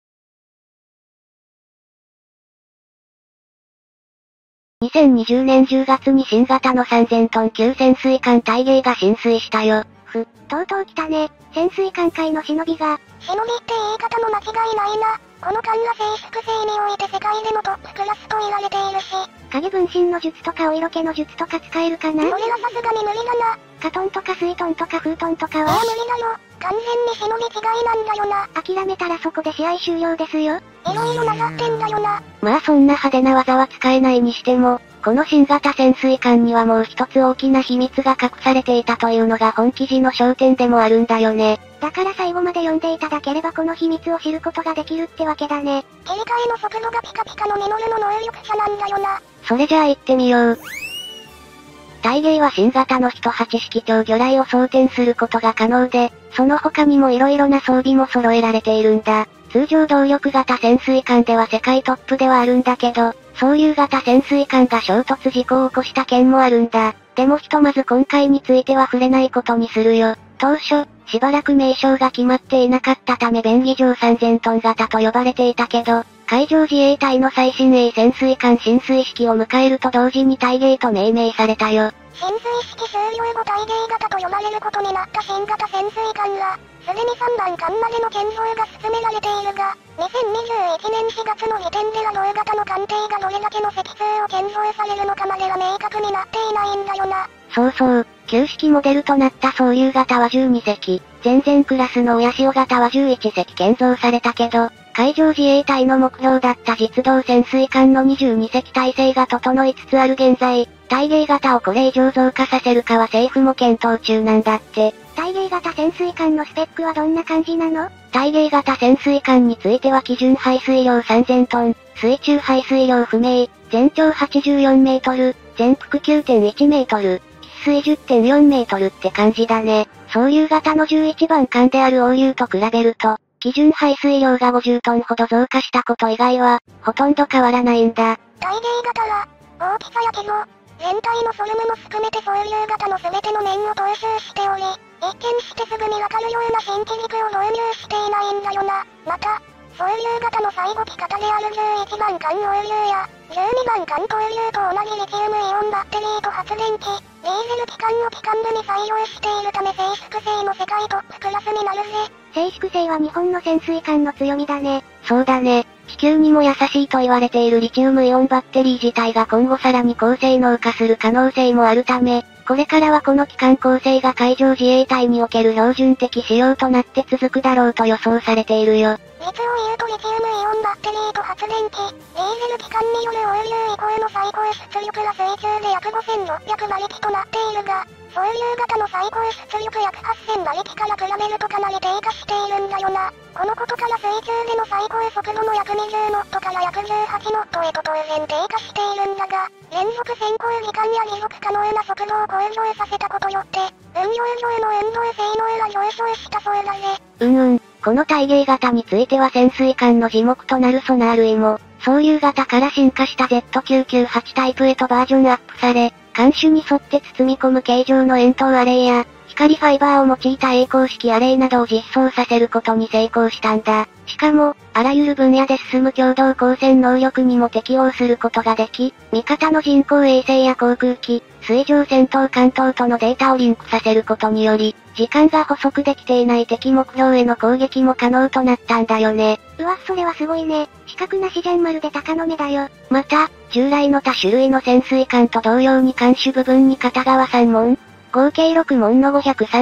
2020年10月に新型の3000トン級潜水艦大芸が浸水したよ。 とうとう来たね。潜水艦界の忍びが。忍びって言い方も間違いないな。この艦が静粛性において世界でもトップクラスと言われているし。影分身の術とかお色気の術とか使えるかな？それはさすがに無理だな。カトンとか水トンとかフートンとかは無理だよ。完全に忍び違いなんだよな。諦めたらそこで試合終了ですよ。いろいろ混ざってんだよな。 まあそんな派手な技は使えないにしても、この新型潜水艦にはもう一つ大きな秘密が隠されていたというのが本記事の焦点でもあるんだよね。 だから最後まで読んでいただければこの秘密を知ることができるってわけだね。切り替えの速度がピカピカのミノルの能力者なんだよな。 それじゃあ行ってみよう。大芸は新型の108式超魚雷を装填することが可能で、その他にも色々な装備も揃えられているんだ。通常動力型潜水艦では世界トップではあるんだけど、そういう型潜水艦が衝突事故を起こした件もあるんだ。でもひとまず今回については触れないことにするよ。当初、しばらく名称が決まっていなかったため便宜上3000トン型と呼ばれていたけど、海上自衛隊の最新鋭潜水艦進水式を迎えると同時に大芸と命名されたよ。 進水式終了後大芸型と呼ばれることになった新型潜水艦が、すでに3番艦までの建造が進められているが、2021年4月の時点では同型の艦艇がどれだけの積数を建造されるのかまでは明確になっていないんだよな。 そうそう、旧式モデルとなった総流型は12隻、前々クラスの親潮型は11隻建造されたけど、海上自衛隊の目標だった実動潜水艦の22隻体制が整いつつある現在、大芸型をこれ以上増加させるかは政府も検討中なんだって。 大芸型潜水艦のスペックはどんな感じなの？ 大芸型潜水艦については基準排水量3000トン、水中排水量不明、全長84メートル、全幅 9.1 メートル、喫水 10.4 メートルって感じだね。総流型の11番艦である大流と比べると、基準排水量が50トンほど増加したこと以外は、ほとんど変わらないんだ。 大芸型は、大きさや規模、全体のフォルムも含めて総流型の全ての面を踏襲しており、一見してすぐにわかるような新機軸を導入していないんだよな。また、総流型の最後機型である11番艦大流や、12番艦東流と同じリチウムイオンバッテリーと発電機、ディーゼル機関を機関部に採用しているため静粛性も世界トップクラスになるぜ。静粛性は日本の潜水艦の強みだね。 そうだね。地球にも優しいと言われているリチウムイオンバッテリー自体が今後さらに高性能化する可能性もあるため、 これからはこの機関構成が海上自衛隊における標準的仕様となって続くだろうと予想されているよ。 実を言うとリチウムイオンバッテリーと発電機、ディーゼル機関によるオイル以降の最高出力が水中で約5600馬力となっているが、総流型の最高出力約8000馬力から比べるとかなり低下しているんだよな。このことから水中での最高速度も約20ノットから約18ノットへと当然低下しているんだが、連続潜航時間や持続可能な速度を向上させたことよって、運用上の運動性能が上昇したそうだぜ。 この対芸型については潜水艦の耳目となるソナー類も、総流型から進化した Z998 タイプへとバージョンアップされ、艦首に沿って包み込む形状の円筒アレイや、光ファイバーを用いた栄光式アレイなどを実装させることに成功したんだ。しかも、あらゆる分野で進む共同光線能力にも適応することができ、味方の人工衛星や航空機、水上戦闘艦等とのデータをリンクさせることにより、時間が捕捉できていない敵目標への攻撃も可能となったんだよね。 それはすごいね。死角なしじゃんまるで鷹の目だよ。 また、従来の他種類の潜水艦と同様に艦首部分に片側3門、合計6門の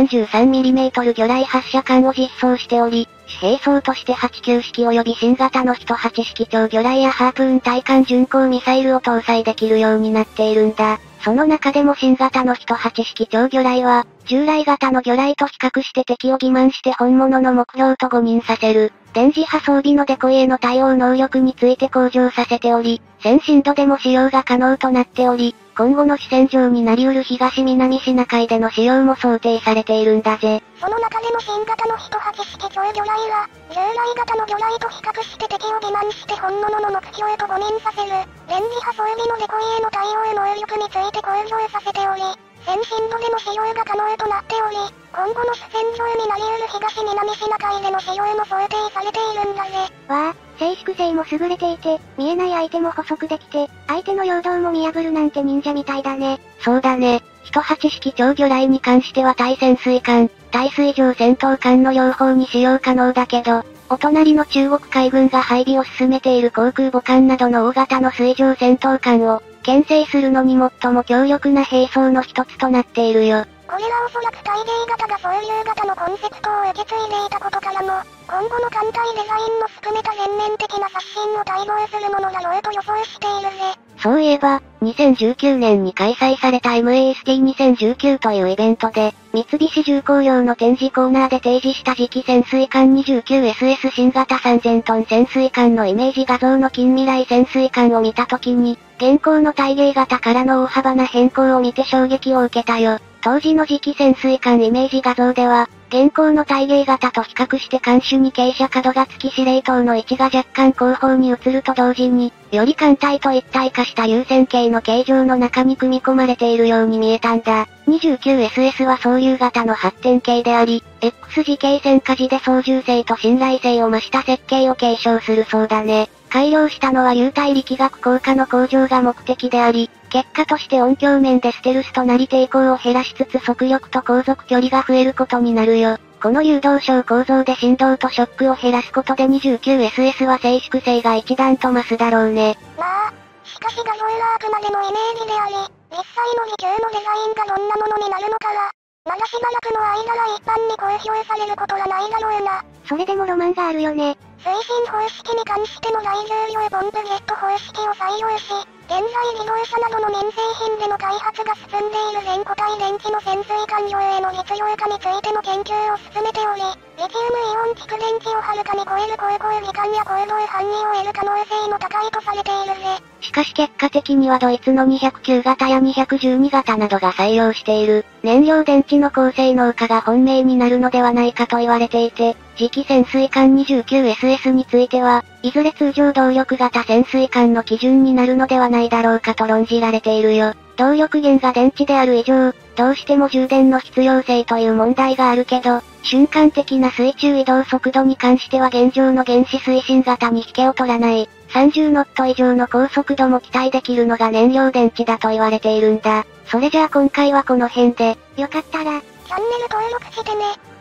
533mm 魚雷発射管を実装しており、主兵装として89式及び新型の人8式超魚雷やハープーン対艦巡航ミサイルを搭載できるようになっているんだ。その中でも新型の人8式超魚雷は、従来型の魚雷と比較して敵を欺瞞して本物の目標と誤認させる、電磁波装備のデコイへの対応能力について向上させており、先進度でも使用が可能となっており、今後の主戦場になり得る東南シナ海での使用も想定されているんだぜ。 その中でも新型の人8式超魚雷は、従来型の魚雷と比較して敵を欺瞞して本物の目標へと誤認させる、電磁波装備のデコイへの対応能力について向上させており、先進度での使用が可能となっており、今後の主戦場になり得る東南シナ海での使用も想定されているんだぜ。 静粛性も優れていて、見えない相手も捕捉できて、相手の陽動も見破るなんて忍者みたいだね。そうだね。人8式超魚雷に関しては対潜水艦、対水上戦闘艦の両方に使用可能だけど、お隣の中国海軍が配備を進めている航空母艦などの大型の水上戦闘艦を、牽制するのに最も強力な兵装の一つとなっているよ。 これはおそらく対芸型が総流型のコンセプトを受け継いでいたことからも、今後の艦隊デザインも含めた全面的な刷新を待望するものだろうと予想しているぜ。 そういえば、2019年に開催された MAST2019 というイベントで、三菱重工業の展示コーナーで提示した次期潜水艦 29SS 新型3000トン潜水艦のイメージ画像の近未来潜水艦を見た時に、現行の対芸型からの大幅な変更を見て衝撃を受けたよ。当時の次期潜水艦イメージ画像では、現行の対芸型と比較して艦首に傾斜角が付き司令塔の位置が若干後方に移ると同時に、より艦隊と一体化した流線形の形状の中に組み込まれているように見えたんだ。29SS は総流型の発展形であり、X 字形戦火時で操縦性と信頼性を増した設計を継承するそうだね。改良したのは流体力学効果の向上が目的であり、結果として音響面でステルスとなり抵抗を減らしつつ速力と航続距離が増えることになるよ。この誘導小構造で振動とショックを減らすことで 29SS は静粛性が一段と増すだろうね。 しかし画像はあくまでもイメージであり、実際の実級のデザインがどんなものになるのかは、まだしばらくの間は一般に公表されることはないだろうな。 それでもロマンがあるよね。 推進方式に関しての大重量ポンプジェット方式を採用し、現在自動車などの民生品での開発が進んでいる全固体電池の潜水艦用への実用化についての研究を進めており、リチウムイオン蓄電池をはるかに超える航行時間や行動範囲を得る可能性も高いとされているぜ。 しかし結果的にはドイツの209型や212型などが採用している燃料電池の高性能化が本命になるのではないかと言われていて、次期潜水艦 29SS については、いずれ通常動力型潜水艦の基準になるのではないだろうかと論じられているよ。動力源が電池である以上、どうしても充電の必要性という問題があるけど、瞬間的な水中移動速度に関しては現状の原子推進型に引けを取らない、30ノット以上の高速度も期待できるのが燃料電池だと言われているんだ。それじゃあ今回はこの辺で、よかったら、 チャンネル登録してね。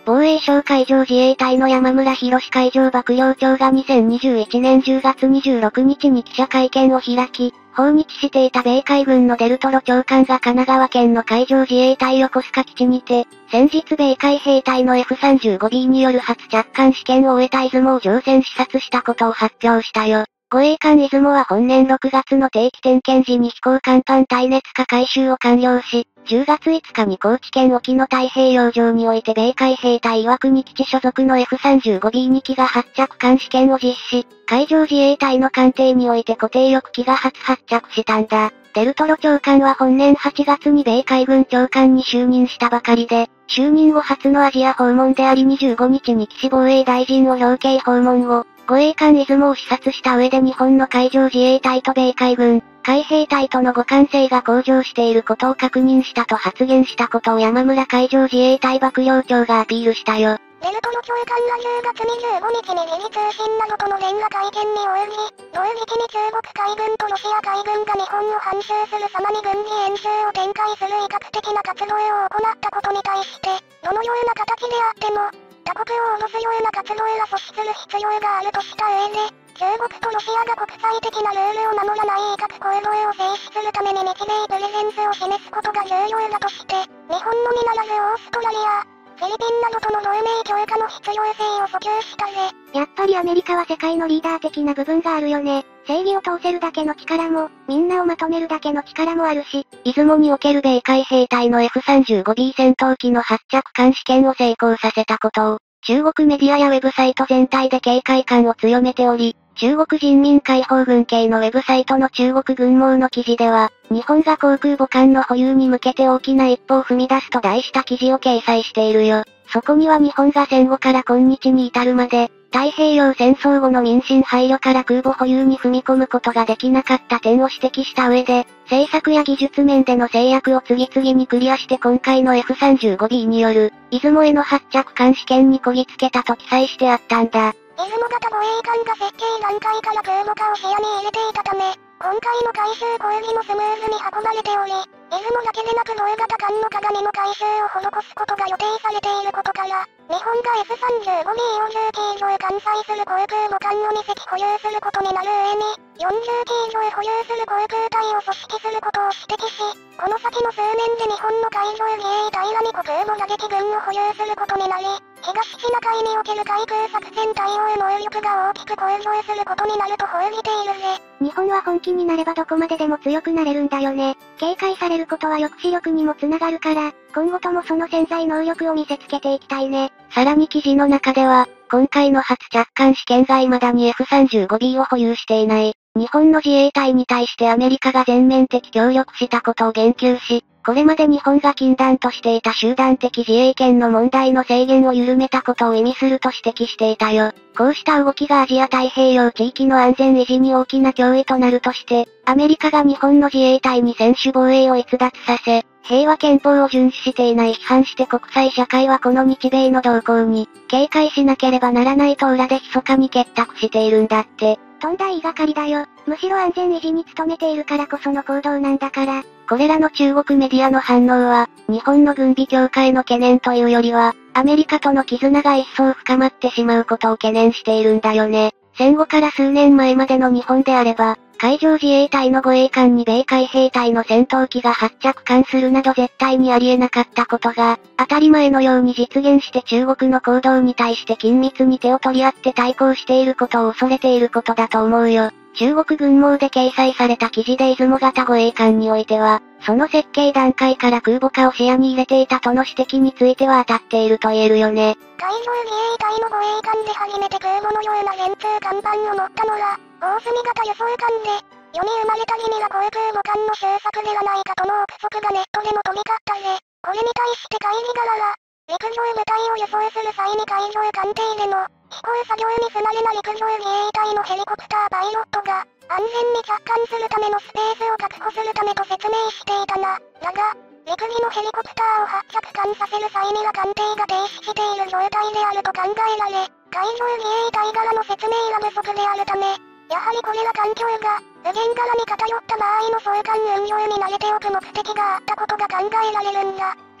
防衛省海上自衛隊の山村博海上幕僚長が2021年10月26日に記者会見を開き、訪日していた米海軍のデルトロ長官が神奈川県の海上自衛隊横須賀基地にて、先日米海兵隊の F-35B による初着艦試験を終えた出雲を乗船視察したことを発表したよ。護衛艦出雲は本年6月の定期点検時に飛行甲板耐熱化改修を完了し、10月5日に高知県沖の太平洋上において米海兵隊岩国基地所属の F-35B2 機が発着艦試験を実施。海上自衛隊の艦艇において固定翼機が初発着したんだ。デルトロ長官は本年8月に米海軍長官に就任したばかりで、就任後初のアジア訪問であり25日に岸防衛大臣を表敬訪問後、護衛艦出雲を視察した上で日本の海上自衛隊と米海軍、海兵隊との互換性が向上していることを確認したと発言したことを山村海上自衛隊幕僚長がアピールしたよ。 デルトロ長官が10月25日にビビ通信などとの連絡会見に応じ、同時期に中国海軍とロシア海軍が日本を反襲する様に軍事演習を展開する威嚇的な活動を行ったことに対して、どのような形であっても、他国を脅すような活動は阻止する必要があるとした上で、中国とロシアが国際的なルールを守らない威嚇行動を制止するために日米プレゼンスを示すことが重要だとして、日本のみならずオーストラリア、フィリピンなどとの同盟強化の必要性を訴求したぜ。 やっぱりアメリカは世界のリーダー的な部分があるよね。正義を通せるだけの力も、みんなをまとめるだけの力もあるし、 出雲における米海兵隊の F-35B 戦闘機の発着艦試験を成功させたことを、中国メディアやウェブサイト全体で警戒感を強めており、中国人民解放軍系のウェブサイトの中国軍網の記事では、日本が航空母艦の保有に向けて大きな一歩を踏み出すと題した記事を掲載しているよ。そこには日本が戦後から今日に至るまで、太平洋戦争後の民心配慮から空母保有に踏み込むことができなかった点を指摘した上で、政策や技術面での制約を次々にクリアして今回の F-35B による、出雲への発着艦試験にこぎつけたと記載してあったんだ。 出雲型護衛艦が設計段階から空母化を視野に入れていたため、今回の改修工事もスムーズに運ばれており、出雲だけでなく同型艦の鏡の改修を施すことが予定されていることから、日本が F-35B を10機以上艦載する航空母艦を2隻保有することになる上に、40機以上保有する航空隊を組織することを指摘し、この先の数年で日本の海上自衛隊らに航空母打撃群を保有することになり、東シナ海における海空作戦対応能力が大きく向上することになると報じているぜ。 日本は本気になればどこまででも強くなれるんだよね。警戒されることは抑止力にもつながるから、今後ともその潜在能力を見せつけていきたいね。 さらに記事の中では、今回の初着艦試験が未だに F-35B を保有していない、日本の自衛隊に対してアメリカが全面的協力したことを言及し、これまで日本が禁断としていた集団的自衛権の問題の制限を緩めたことを意味すると指摘していたよ。こうした動きがアジア太平洋地域の安全維持に大きな脅威となるとして、アメリカが日本の自衛隊に専守防衛を逸脱させ、平和憲法を遵守していない批判して国際社会はこの日米の動向に警戒しなければならないと裏で密かに結託しているんだって。 とんだ言いがかりだよ。むしろ安全維持に努めているからこその行動なんだから。 これらの中国メディアの反応は、日本の軍備強化への懸念というよりは、アメリカとの絆が一層深まってしまうことを懸念しているんだよね。戦後から数年前までの日本であれば、海上自衛隊の護衛艦に米海兵隊の戦闘機が発着艦するなど絶対にありえなかったことが、当たり前のように実現して中国の行動に対して緊密に手を取り合って対抗していることを恐れていることだと思うよ。中国軍網で掲載された記事で出雲型護衛艦においては、その設計段階から空母化を視野に入れていたとの指摘については当たっていると言えるよね。 海上自衛隊の護衛艦で初めて空母のような全通甲板を持ったのは、大隅型輸送艦で、世に生まれた意味が航空母艦の修作ではないかとの憶測がネットでも飛び交ったぜ。これに対して会議側は、陸上部隊を輸送する際に海上艦艇での飛行作業に不慣れな陸上自衛隊のヘリコプターパイロットが安全に着艦するためのスペースを確保するためと説明していたな。だが、陸技のヘリコプターを発着艦させる際には艦艇が停止している状態であると考えられ、海上自衛隊側の説明が不足であるため、やはりこれら環境が、右舷側に偏った場合の送還運用に慣れておく目的があったことが考えられるんだ。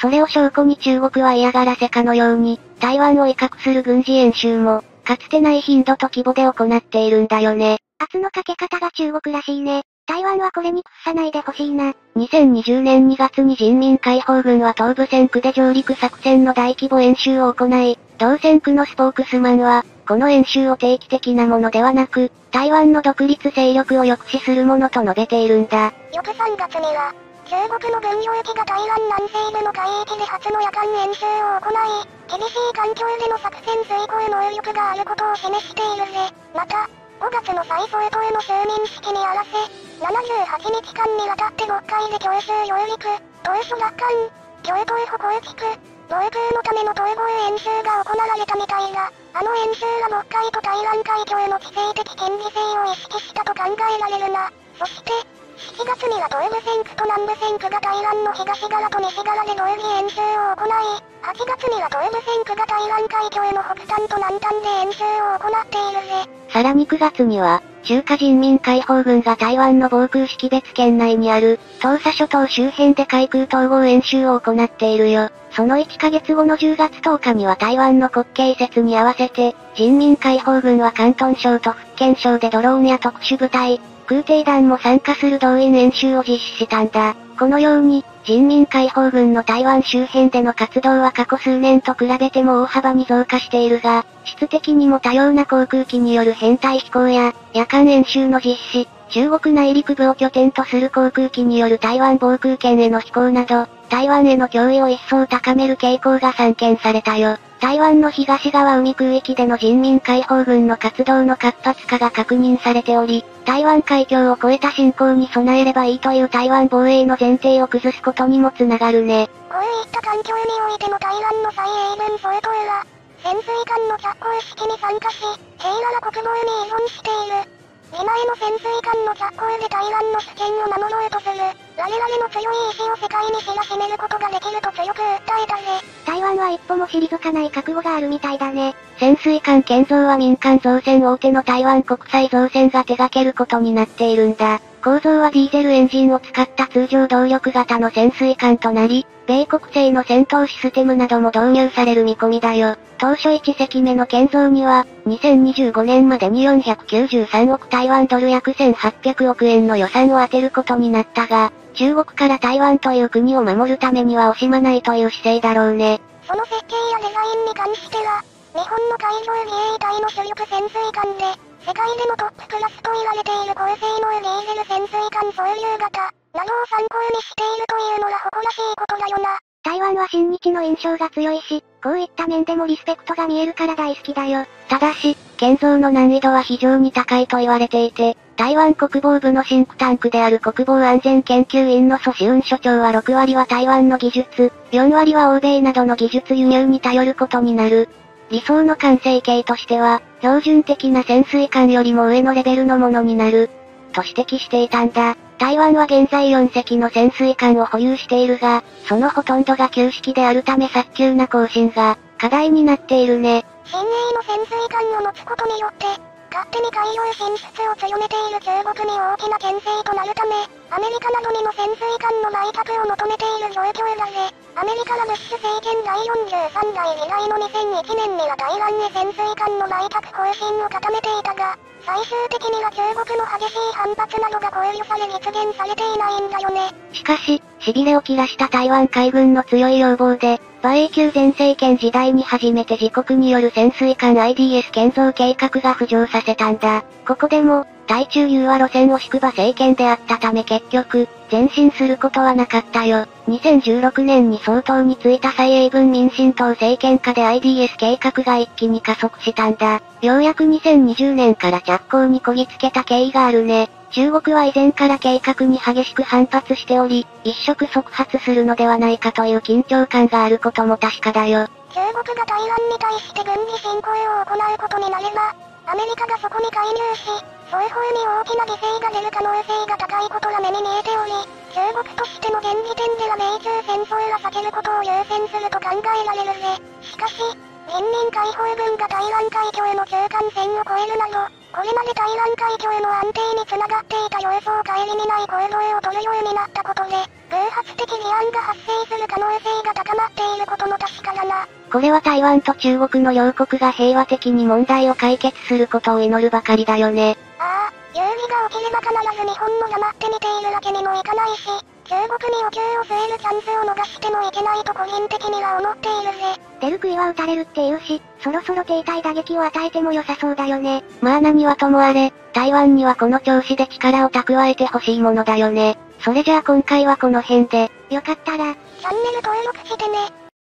それを証拠に中国は嫌がらせかのように、台湾を威嚇する軍事演習も、かつてない頻度と規模で行っているんだよね。 圧のかけ方が中国らしいね。台湾はこれに屈さないでほしいな。 2020年2月に人民解放軍は東部戦区で上陸作戦の大規模演習を行い、同戦区のスポークスマンは、この演習を定期的なものではなく、台湾の独立勢力を抑止するものと述べているんだ。 翌3月には、中国の軍用機が台湾南西部の海域で初の夜間演習を行い、厳しい環境での作戦遂行能力があることを示しているぜ。また、5月の蔡総統の就任式にあらせ、78日間にわたって6回で強襲揚陸、島嶼奪還、共東保構築、防空のための統合演習が行われたみたいだ。あの演習は渤海と台湾海峡の地政的権利性を意識したと考えられるな。そして、7月には東部戦区と南部戦区が台湾の東側と西側で同時演習を行い、8月には東部戦区が台湾海峡の北端と南端で演習を行っているぜ。 さらに9月には、中華人民解放軍が台湾の防空識別圏内にある、東沙諸島周辺で海空統合演習を行っているよ。その1ヶ月後の10月10日には台湾の国慶節に合わせて、人民解放軍は広東省と福建省でドローンや特殊部隊、空挺団も参加する動員演習を実施したんだ。このように、人民解放軍の台湾周辺での活動は過去数年と比べても大幅に増加しているが、質的にも多様な航空機による編隊飛行や、夜間演習の実施、中国内陸部を拠点とする航空機による台湾防空圏への飛行など、台湾への脅威を一層高める傾向が散見されたよ。台湾の東側海空域での人民解放軍の活動の活発化が確認されており、台湾海峡を越えた侵攻に備えればいいという台湾防衛の前提を崩すことにもつながるね。 こういった環境においても台湾の蔡英文総統は、潜水艦の着工式に参加し、平和な国防に依存している。自前の潜水艦の着工で台湾の主権を守ろうとする、我々の強い意志を世界に知らしめることができると強く訴えたぜ。台湾は一歩も退かない覚悟があるみたいだね。 潜水艦建造は民間造船大手の台湾国際造船が手掛けることになっているんだ。構造はディーゼルエンジンを使った通常動力型の潜水艦となり、米国製の戦闘システムなども導入される見込みだよ。当初1隻目の建造には、2025年までに493億台湾ドル約1800億円の予算を充てることになったが、中国から台湾という国を守るためには惜しまないという姿勢だろうね。 その設計やデザインに関しては、日本の海上自衛隊の主力潜水艦で、世界でもトップクラスと言われている高性能ディーゼル潜水艦総流型、などを参考にしているというのが誇らしいことだよな。台湾は親日の印象が強いし、こういった面でもリスペクトが見えるから大好きだよ。 ただし、建造の難易度は非常に高いと言われていて、台湾国防部のシンクタンクである国防安全研究院の蘇志雲所長は6割は台湾の技術、4割は欧米などの技術輸入に頼ることになる。理想の完成形としては、標準的な潜水艦よりも上のレベルのものになる、と指摘していたんだ。台湾は現在4隻の潜水艦を保有しているが、そのほとんどが旧式であるため早急な更新が、課題になっているね。 新鋭の潜水艦を持つことによって、勝手に海洋進出を強めている中国に大きな牽制となるため、アメリカなどにも潜水艦の売却を求めている状況だぜ。アメリカはブッシュ政権第43代以来の2001年には台湾へ潜水艦の売却方針を固めていたが、最終的には中国の激しい反発などが考慮され実現されていないんだよね。 しかし、痺れを切らした台湾海軍の強い要望で、馬英九前政権時代に初めて自国による潜水艦 IDS 建造計画が浮上させたんだ。ここでも、対中融和路線を敷く馬政権であったため結局、前進することはなかったよ。2016年に総統に就いた蔡英文民進党政権下で IDS 計画が一気に加速したんだ。ようやく2020年から着工にこぎつけた経緯があるね。中国は以前から計画に激しく反発しており、一触即発するのではないかという緊張感があることも確かだよ。 中国が台湾に対して軍事侵攻を行うことになれば、アメリカがそこに介入し、双方に大きな犠牲が出る可能性が高いことが目に見えており、中国としても現時点では米中戦争は避けることを優先すると考えられるぜ。しかし、 人民解放軍が台湾海峡の中間線を越えるなど、これまで台湾海峡の安定につながっていた様子を顧みない行動をとるようになったことで、偶発的事案が発生する可能性が高まっていることも確かだな。 これは台湾と中国の両国が平和的に問題を解決することを祈るばかりだよね。 ああ、有利が起きれば必ず日本も黙って見ているわけにもいかないし、中国にお灸を据えるチャンスを逃してもいけないと個人的には思っているぜ。 出る杭は打たれるって言うし、そろそろ停滞打撃を与えても良さそうだよね。まあ何はともあれ、台湾にはこの調子で力を蓄えてほしいものだよね。それじゃあ今回はこの辺で、よかったら、 チャンネル登録してね。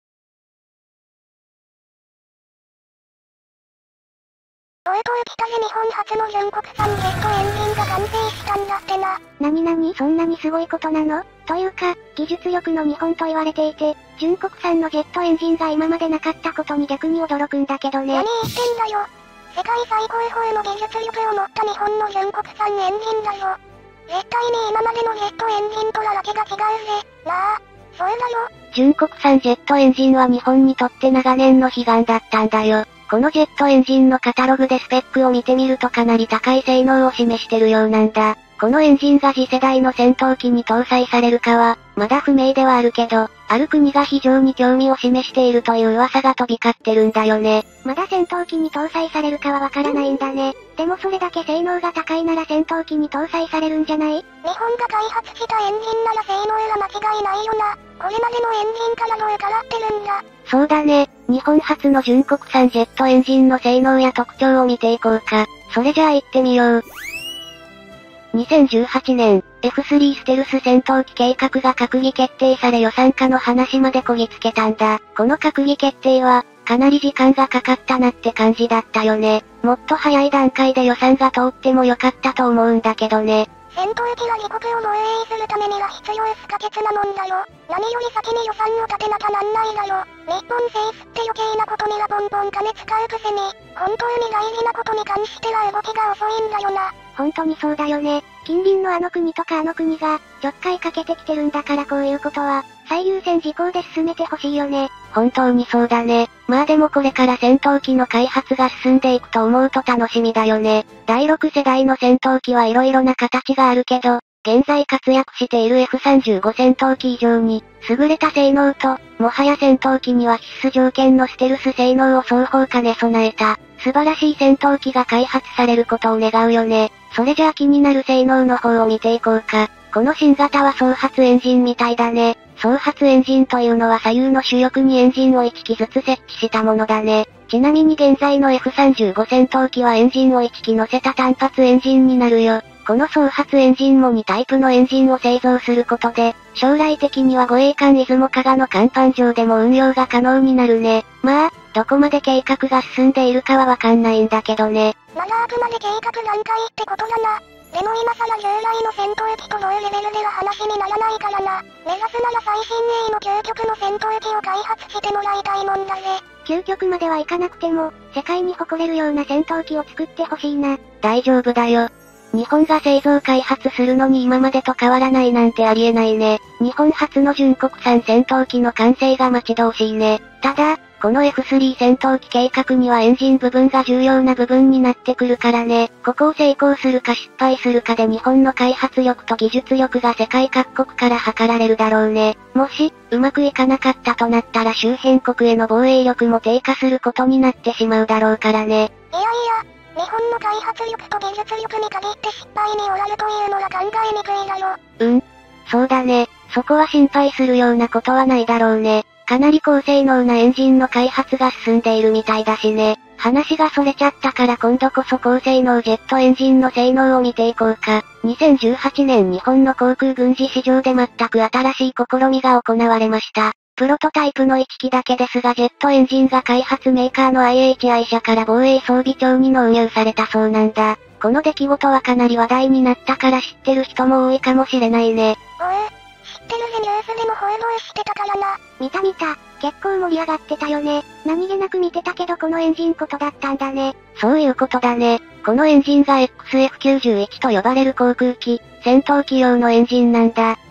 とうとう来たぜ日本初の純国産ジェットエンジンが完成したんだってな。 そんなにすごいことなの？というか、技術力の日本と言われていて、純国産のジェットエンジンが今までなかったことに逆に驚くんだけどね。 何言ってんだよ。世界最高峰の技術力を持った日本の純国産エンジンだぞ。絶対に今までのジェットエンジンとはわけが違うぜ。なあ、そうだろ。 純国産ジェットエンジンは日本にとって長年の悲願だったんだよ。このジェットエンジンのカタログでスペックを見てみるとかなり高い性能を示してるようなんだ。このエンジンが次世代の戦闘機に搭載されるかは、まだ不明ではあるけど、ある国が非常に興味を示しているという噂が飛び交ってるんだよね。まだ戦闘機に搭載されるかはわからないんだね。でもそれだけ性能が高いなら戦闘機に搭載されるんじゃない？ 日本が開発したエンジンなら性能が間違いないよな。これまでのエンジンからどう変わってるんだ。 そうだね。日本初の純国産ジェットエンジンの性能や特徴を見ていこうか。それじゃあ行ってみよう。2018年、F3 ステルス戦闘機計画が閣議決定され予算化の話までこぎつけたんだ。この閣議決定は、かなり時間がかかったなって感じだったよね。もっと早い段階で予算が通ってもよかったと思うんだけどね。 戦闘機は自国を防衛するためには必要不可欠なもんだろ。何より先に予算を立てなきゃなんないだろ。日本政府って余計なことにはボンボン金使うくせに、本当に大事なことに関しては動きが遅いんだよな。 本当にそうだよね。近隣のあの国とかあの国が、ちょっかいかけてきてるんだからこういうことは、最優先事項で進めてほしいよね。本当にそうだね。まあでもこれから戦闘機の開発が進んでいくと思うと楽しみだよね。第6世代の戦闘機は色々な形があるけど、現在活躍している F35 戦闘機以上に、優れた性能と、もはや戦闘機には必須条件のステルス性能を双方兼ね備えた、素晴らしい戦闘機が開発されることを願うよね。それじゃあ気になる性能の方を見ていこうか。この新型は双発エンジンみたいだね。双発エンジンというのは左右の主翼にエンジンを1機ずつ設置したものだね。ちなみに現在の F35 戦闘機はエンジンを1機乗せた単発エンジンになるよ。この双発エンジンも2タイプのエンジンを製造することで、将来的には護衛艦出雲加賀の甲板上でも運用が可能になるね。まあ、どこまで計画が進んでいるかはわかんないんだけどね。 まだあくまで計画段階ってことだな。でも今更従来の戦闘機と同レベルでは話にならないからな。目指すなら最新鋭の究極の戦闘機を開発してもらいたいもんだぜ。 究極まではいかなくても、世界に誇れるような戦闘機を作ってほしいな。大丈夫だよ。日本が製造開発するのに今までと変わらないなんてありえないね。日本初の純国産戦闘機の完成が待ち遠しいね。ただ、この F3 戦闘機計画にはエンジン部分が重要な部分になってくるからね。ここを成功するか失敗するかで日本の開発力と技術力が世界各国から測られるだろうね。もし、うまくいかなかったとなったら周辺国への防衛力も低下することになってしまうだろうからね。 いやいや、日本の開発力と技術力に限って失敗に終わるというのは考えにくいだろ。 そうだね。そこは心配するようなことはないだろうね。かなり高性能なエンジンの開発が進んでいるみたいだしね。話がそれちゃったから今度こそ高性能ジェットエンジンの性能を見ていこうか。2018年日本の航空軍事市場で全く新しい試みが行われました。プロトタイプの1機だけですがジェットエンジンが開発メーカーの IHI 社から防衛装備庁に納入されたそうなんだ。この出来事はかなり話題になったから知ってる人も多いかもしれないね。 知ってるぜニュースでも報道してたからな。 見た。結構盛り上がってたよね。何気なく見てたけどこのエンジンことだったんだね。そういうことだね。このエンジンが XF91 と呼ばれる航空機、戦闘機用のエンジンなんだ。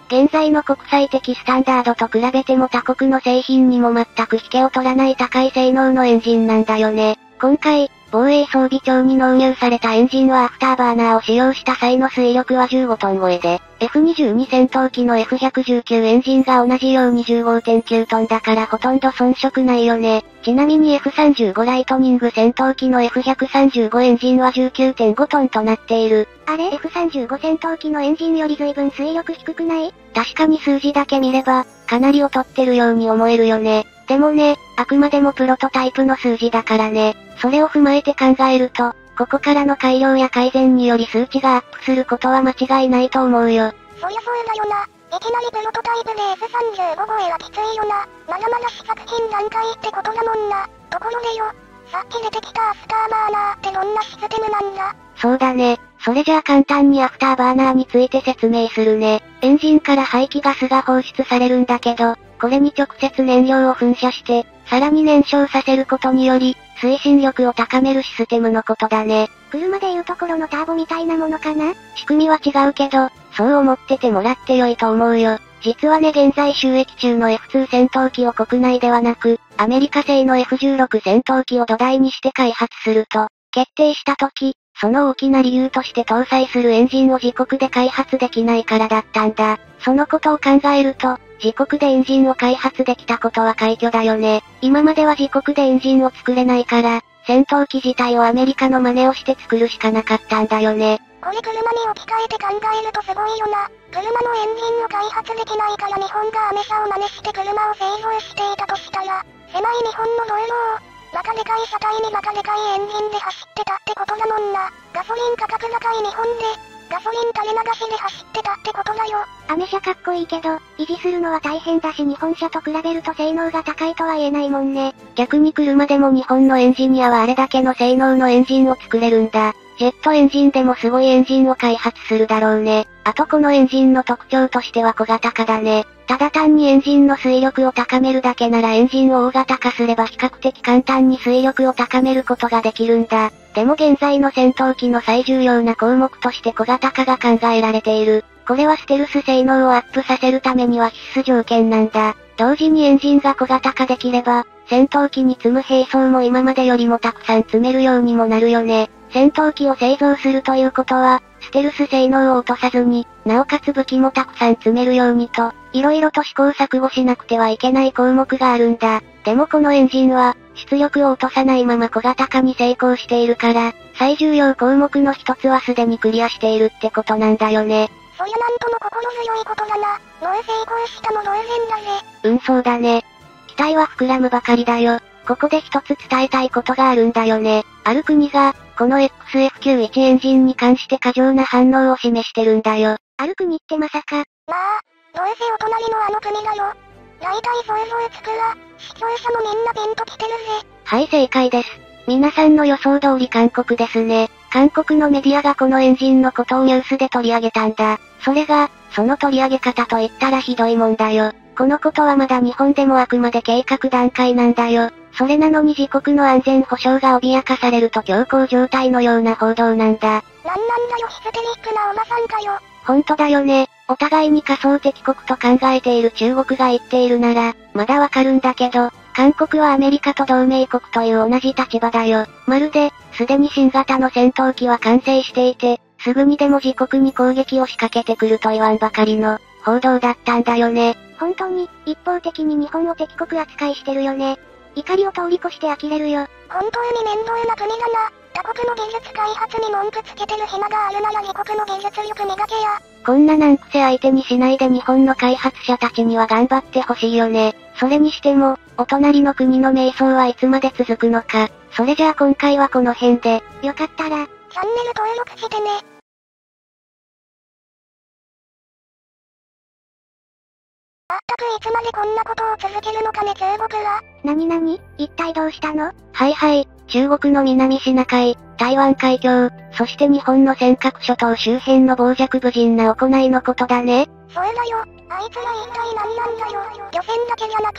現在の国際的スタンダードと比べても他国の製品にも全く引けを取らない高い性能のエンジンなんだよね。今回、防衛装備庁に納入されたエンジンはアフターバーナーを使用した際の推力は15トン超えで、F22 戦闘機の F119 エンジンが同じように 15.9 トンだからほとんど遜色ないよね。ちなみに F35 ライトニング戦闘機の F135 エンジンは 19.5 トンとなっている。 あれ ?F35 戦闘機のエンジンより随分推力低くない？ 確かに数字だけ見れば、かなり劣ってるように思えるよね。でもね、あくまでもプロトタイプの数字だからね。それを踏まえて考えると、ここからの改良や改善により数値がアップすることは間違いないと思うよ。 そりゃそうだよな。いきなりプロトタイプで F35 超えはきついよな。まだまだ試作品段階ってことだもんな。ところでよ、さっき出てきたアフターバーナーってどんなシステムなんだ？ そうだね。それじゃあ簡単にアフターバーナーについて説明するね。エンジンから排気ガスが放出されるんだけど、これに直接燃料を噴射して、さらに燃焼させることにより、推進力を高めるシステムのことだね。 車でいうところのターボみたいなものかな？ 仕組みは違うけど、そう思っててもらって良いと思うよ。実はね現在収益中の F2 戦闘機を国内ではなく、アメリカ製の F16 戦闘機を土台にして開発すると、決定した時、その大きな理由として搭載するエンジンを自国で開発できないからだったんだ。そのことを考えると、自国でエンジンを開発できたことは快挙だよね。今までは自国でエンジンを作れないから、戦闘機自体をアメリカの真似をして作るしかなかったんだよね。 これ車に置き換えて考えるとすごいよな。車のエンジンを開発できないから日本がアメ車を真似して車を製造していたとしたら、狭い日本の道路を、バカでかい車体にバカでかいエンジンで走ってたってことだもんな。ガソリン価格高い日本で、ガソリン垂れ流しで走ってたってことだよ。 アメ車かっこいいけど、維持するのは大変だし日本車と比べると性能が高いとは言えないもんね。逆に車でも日本のエンジニアはあれだけの性能のエンジンを作れるんだ。ジェットエンジンでもすごいエンジンを開発するだろうね。あとこのエンジンの特徴としては小型化だね。ただ単にエンジンの推力を高めるだけならエンジンを大型化すれば比較的簡単に推力を高めることができるんだ。でも現在の戦闘機の最重要な項目として小型化が考えられている。これはステルス性能をアップさせるためには必須条件なんだ。同時にエンジンが小型化できれば、戦闘機に積む兵装も今までよりもたくさん積めるようにもなるよね。戦闘機を製造するということは、ステルス性能を落とさずに、なおかつ武器もたくさん積めるようにと、色々と試行錯誤しなくてはいけない項目があるんだ。でもこのエンジンは、出力を落とさないまま小型化に成功しているから、最重要項目の一つはすでにクリアしているってことなんだよね。 そりゃなんとも心強いことだな。もう成功したも同然だぜ。 そうだね。期待は膨らむばかりだよ。ここで一つ伝えたいことがあるんだよね。ある国が、この XF91 エンジンに関して過剰な反応を示してるんだよ。 ある国ってまさか。まあ、どうせお隣のあの国だろ。大体想像つくわ。視聴者もみんなピンときてるぜ。 はい、正解です。皆さんの予想通り韓国ですね。韓国のメディアがこのエンジンのことをニュースで取り上げたんだ。それが、その取り上げ方と言ったらひどいもんだよ。このことはまだ日本でもあくまで計画段階なんだよ。それなのに自国の安全保障が脅かされると強行状態のような報道なんだ。 なんだよヒステリックなおばさんかよ。 ほんとだよね。お互いに仮想敵国と考えている中国が言っているなら、まだわかるんだけど、韓国はアメリカと同盟国という同じ立場だよ。まるで、すでに新型の戦闘機は完成していて、すぐにでも自国に攻撃を仕掛けてくると言わんばかりの、報道だったんだよね。 本当に、一方的に日本を敵国扱いしてるよね。怒りを通り越して呆れるよ。本当に面倒な国だな。他国の技術開発に文句つけてる暇があるなら自国の技術力磨けや。 こんな難癖相手にしないで日本の開発者たちには頑張ってほしいよね。それにしても、お隣の国の迷走はいつまで続くのか。それじゃあ今回はこの辺で、 よかったら、チャンネル登録してね。まったくいつまでこんなことを続けるのかね中国は。なに一体どうしたの？ はい。中国の南シナ海、台湾海峡、そして日本の尖閣諸島周辺の傍若無人な行いのことだね。 それだよ。あいつら一体何なんだよ。漁船だけじゃなく、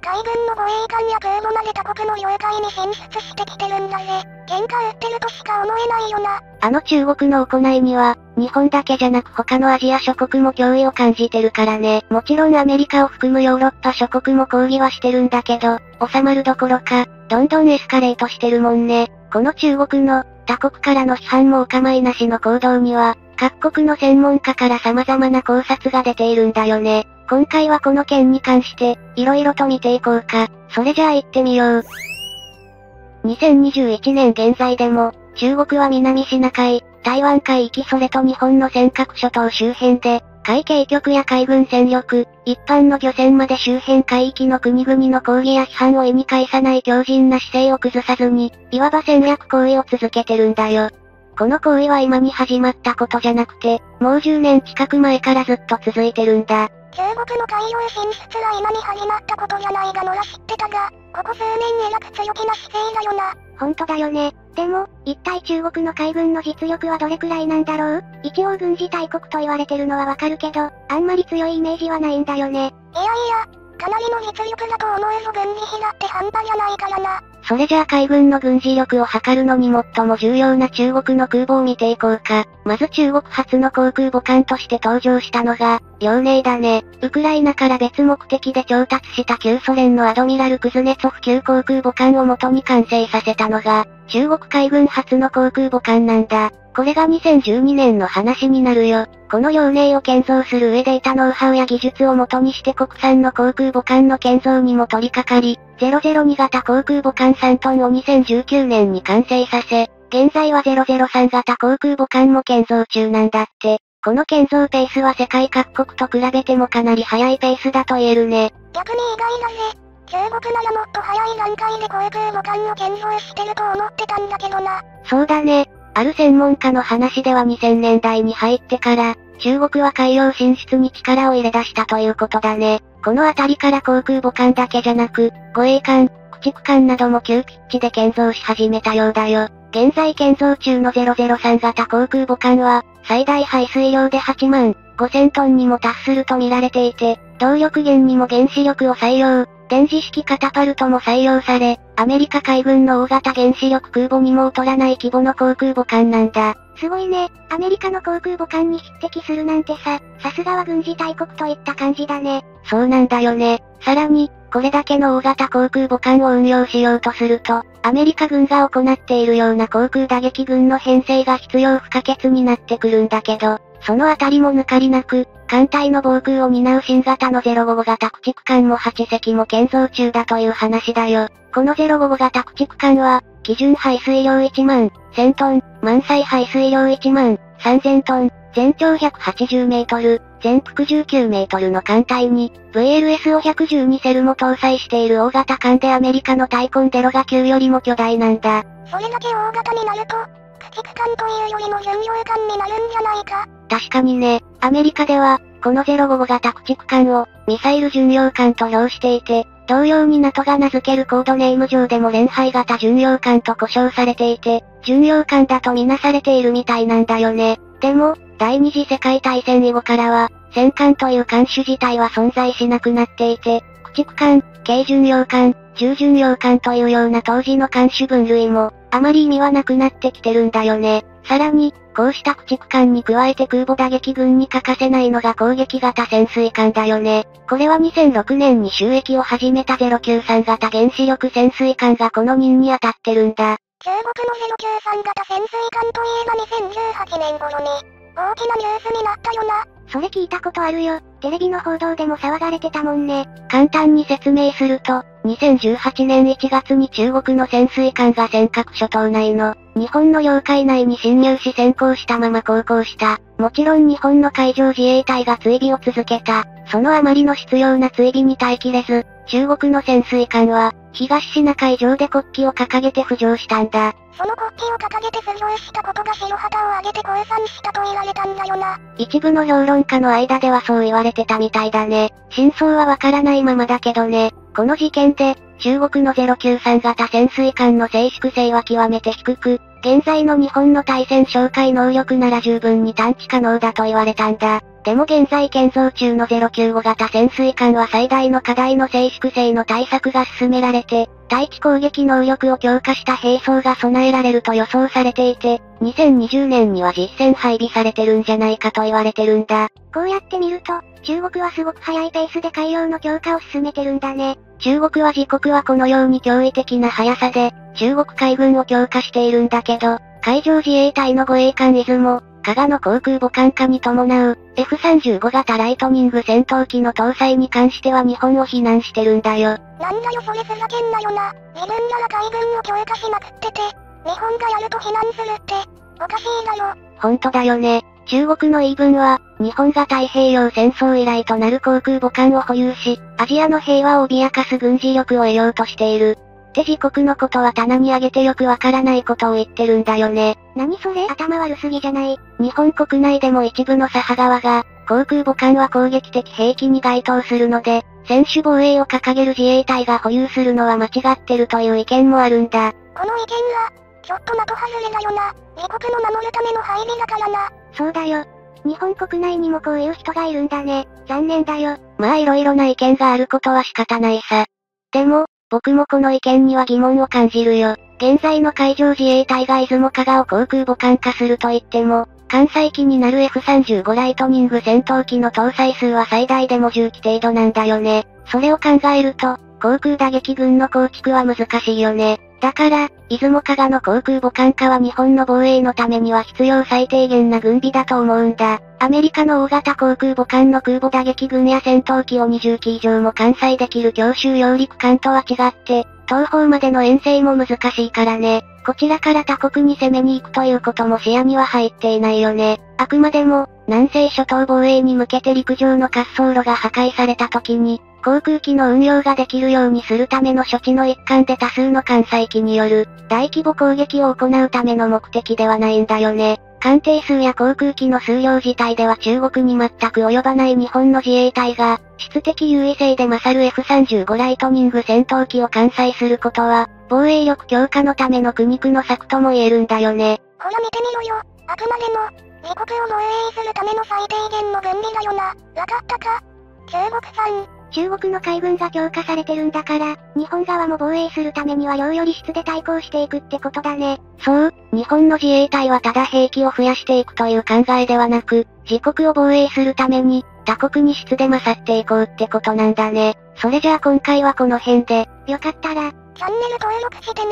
海軍の護衛艦や空母まで他国の領海に進出してきてるんだぜ。喧嘩売ってるとしか思えないよな。 あの中国の行いには、日本だけじゃなく他のアジア諸国も脅威を感じてるからね。もちろんアメリカを含むヨーロッパ諸国も抗議はしてるんだけど、収まるどころか、どんどんエスカレートしてるもんね。この中国の、他国からの批判もお構いなしの行動には、各国の専門家から様々な考察が出ているんだよね。今回はこの件に関して、色々と見ていこうか。それじゃあ行ってみよう。2021年現在でも、中国は南シナ海、台湾海域それと日本の尖閣諸島周辺で、海警局や海軍戦力、一般の漁船まで周辺海域の国々の抗議や批判を意に介さない強靭な姿勢を崩さずに、いわば戦略行為を続けてるんだよ。この行為は今に始まったことじゃなくて、もう10年近く前からずっと続いてるんだ。 中国の海洋進出は今に始まったことじゃないがのら知ってたが、ここ数年えらく強気な姿勢だよな。 ほんとだよね。でも、一体中国の海軍の実力はどれくらいなんだろう？一応軍事大国と言われてるのはわかるけど、あんまり強いイメージはないんだよね。 いやいや、かなりの実力だと思うぞ。軍事費だって半端じゃないからな。 それじゃあ海軍の軍事力を測るのに最も重要な中国の空母を見ていこうか。まず中国初の航空母艦として登場したのが、遼寧だね。ウクライナから別目的で調達した旧ソ連のアドミラル・クズネツォフ級航空母艦を元に完成させたのが、中国海軍初の航空母艦なんだ。これが2012年の話になるよ。この遼寧を建造する上で得たノウハウや技術を元にして国産の航空母艦の建造にも取り掛かり、002型航空母艦3トンを2019年に完成させ、現在は003型航空母艦も建造中なんだって。この建造ペースは世界各国と比べてもかなり速いペースだと言えるね。 逆に意外だぜ。中国ならもっと早い段階で航空母艦を建造してると思ってたんだけどな。 そうだね。ある専門家の話では2000年代に入ってから、中国は海洋進出に力を入れ出したということだね。このあたりから航空母艦だけじゃなく、護衛艦、駆逐艦なども急ピッチで建造し始めたようだよ。現在建造中の003型航空母艦は、最大排水量で8万5000トンにも達すると見られていて、動力源にも原子力を採用、電磁式カタパルトも採用され、アメリカ海軍の大型原子力空母にも劣らない規模の航空母艦なんだ。すごいね。アメリカの航空母艦に匹敵するなんてさすがは軍事大国といった感じだね。そうなんだよね。さらに、これだけの大型航空母艦を運用しようとすると、アメリカ軍が行っているような航空打撃群の編成が必要不可欠になってくるんだけど、そのあたりも抜かりなく、艦隊の防空を担う新型の055型駆逐艦も8隻も建造中だという話だよ。この055型駆逐艦は、基準排水量1万1000トン、満載排水量1万3000トン、全長180メートル、全幅19メートルの艦隊に、VLS を112セルも搭載している大型艦でアメリカのタイコンデロガ級よりも巨大なんだ。 それだけ大型になると、駆逐艦というよりも巡洋艦になるんじゃないか。 確かにね、アメリカでは、この055型駆逐艦を、ミサイル巡洋艦と評していて、同様に NATO が名付けるコードネーム上でも連敗型巡洋艦と呼称されていて、巡洋艦だとみなされているみたいなんだよね。でも、第二次世界大戦以後からは、戦艦という艦種自体は存在しなくなっていて、駆逐艦、軽巡洋艦、重巡洋艦というような当時の艦種分類も、あまり意味はなくなってきてるんだよね。さらに、こうした駆逐艦に加えて空母打撃群に欠かせないのが攻撃型潜水艦だよね。これは2006年に収益を始めた093型原子力潜水艦がこの任に当たってるんだ。 中国の093型潜水艦といえば2018年頃に、大きなニュースになったよな。 それ聞いたことあるよ。テレビの報道でも騒がれてたもんね。簡単に説明すると、2018年1月に中国の潜水艦が尖閣諸島内の日本の領海内に侵入し潜航したまま航行した。もちろん日本の海上自衛隊が追尾を続けた。そのあまりの執拗な追尾に耐えきれず、中国の潜水艦は、東シナ海上で国旗を掲げて浮上したんだ。 その国旗を掲げて浮上したことが白旗を上げて降参したと言われたんだよな。 一部の評論家の間ではそう言われてたみたいだね。真相はわからないままだけどね。この事件で、 中国の093型潜水艦の静粛性は極めて低く、現在の日本の対戦哨戒能力なら十分に探知可能だと言われたんだ。でも現在建造中の095型潜水艦は最大の課題の静粛性の対策が進められて、対地攻撃能力を強化した兵装が備えられると予想されていて、2020年には実戦配備されてるんじゃないかと言われてるんだ。 こうやって見ると、中国はすごく早いペースで海洋の強化を進めてるんだね。 中国は自国はこのように驚異的な速さで、中国海軍を強化しているんだけど、海上自衛隊の護衛艦出雲、加賀の航空母艦化に伴う、F35 型ライトニング戦闘機の搭載に関しては日本を非難してるんだよ。 なんだよそれふざけんなよな。自分なら海軍を強化しまくってて、日本がやると非難するって、おかしいだろ。 ほんとだよね。中国の言い分は、日本が太平洋戦争以来となる航空母艦を保有し、アジアの平和を脅かす軍事力を得ようとしている。って自国のことは棚に上げてよくわからないことを言ってるんだよね。 何それ頭悪すぎじゃない。 日本国内でも一部の左派側が、航空母艦は攻撃的兵器に該当するので、専守防衛を掲げる自衛隊が保有するのは間違ってるという意見もあるんだ。 この意見は、ちょっと的外れだよな。自国の守るための配備だからな。 そうだよ。 日本国内にもこういう人がいるんだね。残念だよ。 まあ色々な意見があることは仕方ないさ。でも、僕もこの意見には疑問を感じるよ。現在の海上自衛隊が出雲加賀を航空母艦化すると言っても、艦載機になる F35 ライトニング戦闘機の搭載数は最大でも10機程度なんだよね。それを考えると、航空打撃群の構築は難しいよね。だから、出雲加賀の航空母艦化は日本の防衛のためには必要最低限な軍備だと思うんだ。アメリカの大型航空母艦の空母打撃群や戦闘機を20機以上も艦載できる強襲揚陸艦とは違って、東方までの遠征も難しいからね。こちらから他国に攻めに行くということも視野には入っていないよね。あくまでも、南西諸島防衛に向けて陸上の滑走路が破壊された時に、航空機の運用ができるようにするための処置の一環で多数の艦載機による大規模攻撃を行うための目的ではないんだよね。艦艇数や航空機の数量自体では中国に全く及ばない日本の自衛隊が、質的優位性で勝る F35 ライトニング戦闘機を艦載することは、防衛力強化のための苦肉の策とも言えるんだよね。 ほら見てみろよ。あくまでも、自国を防衛するための最低限の軍備だよな。わかったか？中国産。中国の海軍が強化されてるんだから、日本側も防衛するためには量より質で対抗していくってことだね。 そう、日本の自衛隊はただ兵器を増やしていくという考えではなく、自国を防衛するために、他国に質で勝っていこうってことなんだね。それじゃあ今回はこの辺で、 よかったら、チャンネル登録してね。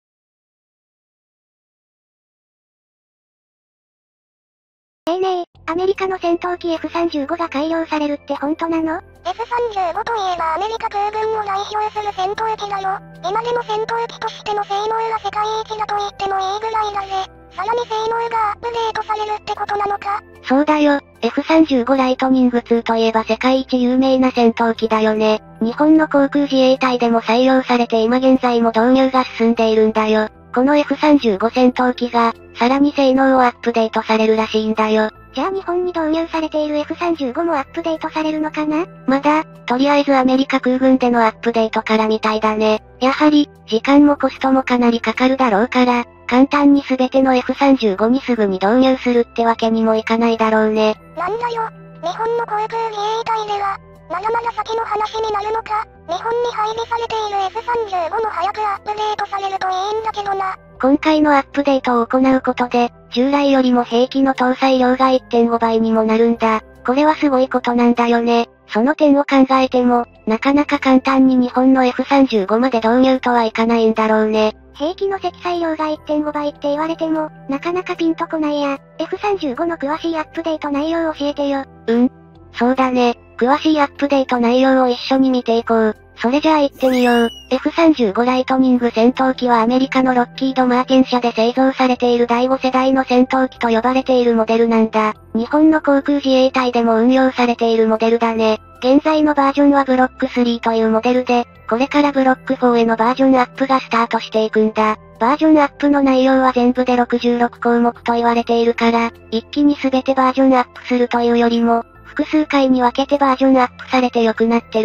ねえ、アメリカの戦闘機 F35 が改良されるって本当なの？ F35 といえばアメリカ空軍を代表する戦闘機だろ。今でも戦闘機としての性能が世界一だと言ってもいいぐらいだぜ。さらに性能がアップデートされるってことなのか？ そうだよ。F35 ライトニング2といえば世界一有名な戦闘機だよね。日本の航空自衛隊でも採用されて今現在も導入が進んでいるんだよ。この F35 戦闘機が、さらに性能をアップデートされるらしいんだよ。 じゃあ日本に導入されている F35 もアップデートされるのかな？ まだ、とりあえずアメリカ空軍でのアップデートからみたいだね。やはり、時間もコストもかなりかかるだろうから、簡単に全ての F35 にすぐに導入するってわけにもいかないだろうね。 なんだよ、日本の航空自衛隊では、まだまだ先の話になるのか？日本に配備されている F35 も早くアップデートされるといいんだけどな。 今回のアップデートを行うことで、従来よりも兵器の搭載量が 1.5 倍にもなるんだ。これはすごいことなんだよね。その点を考えても、なかなか簡単に日本の F35 まで導入とはいかないんだろうね。 兵器の積載量が 1.5 倍って言われても、なかなかピンとこないや。F35 の詳しいアップデート内容を教えてよ。 そうだね。詳しいアップデート内容を一緒に見ていこう。それじゃあ行ってみよう。F35 ライトニング戦闘機はアメリカのロッキード・マーティン社で製造されている第5世代の戦闘機と呼ばれているモデルなんだ。日本の航空自衛隊でも運用されているモデルだね。現在のバージョンはブロック3というモデルで、これからブロック4へのバージョンアップがスタートしていくんだ。バージョンアップの内容は全部で66項目と言われているから、一気に全てバージョンアップするというよりも、複数回に分けてバージョンアップされて良くなってるよ。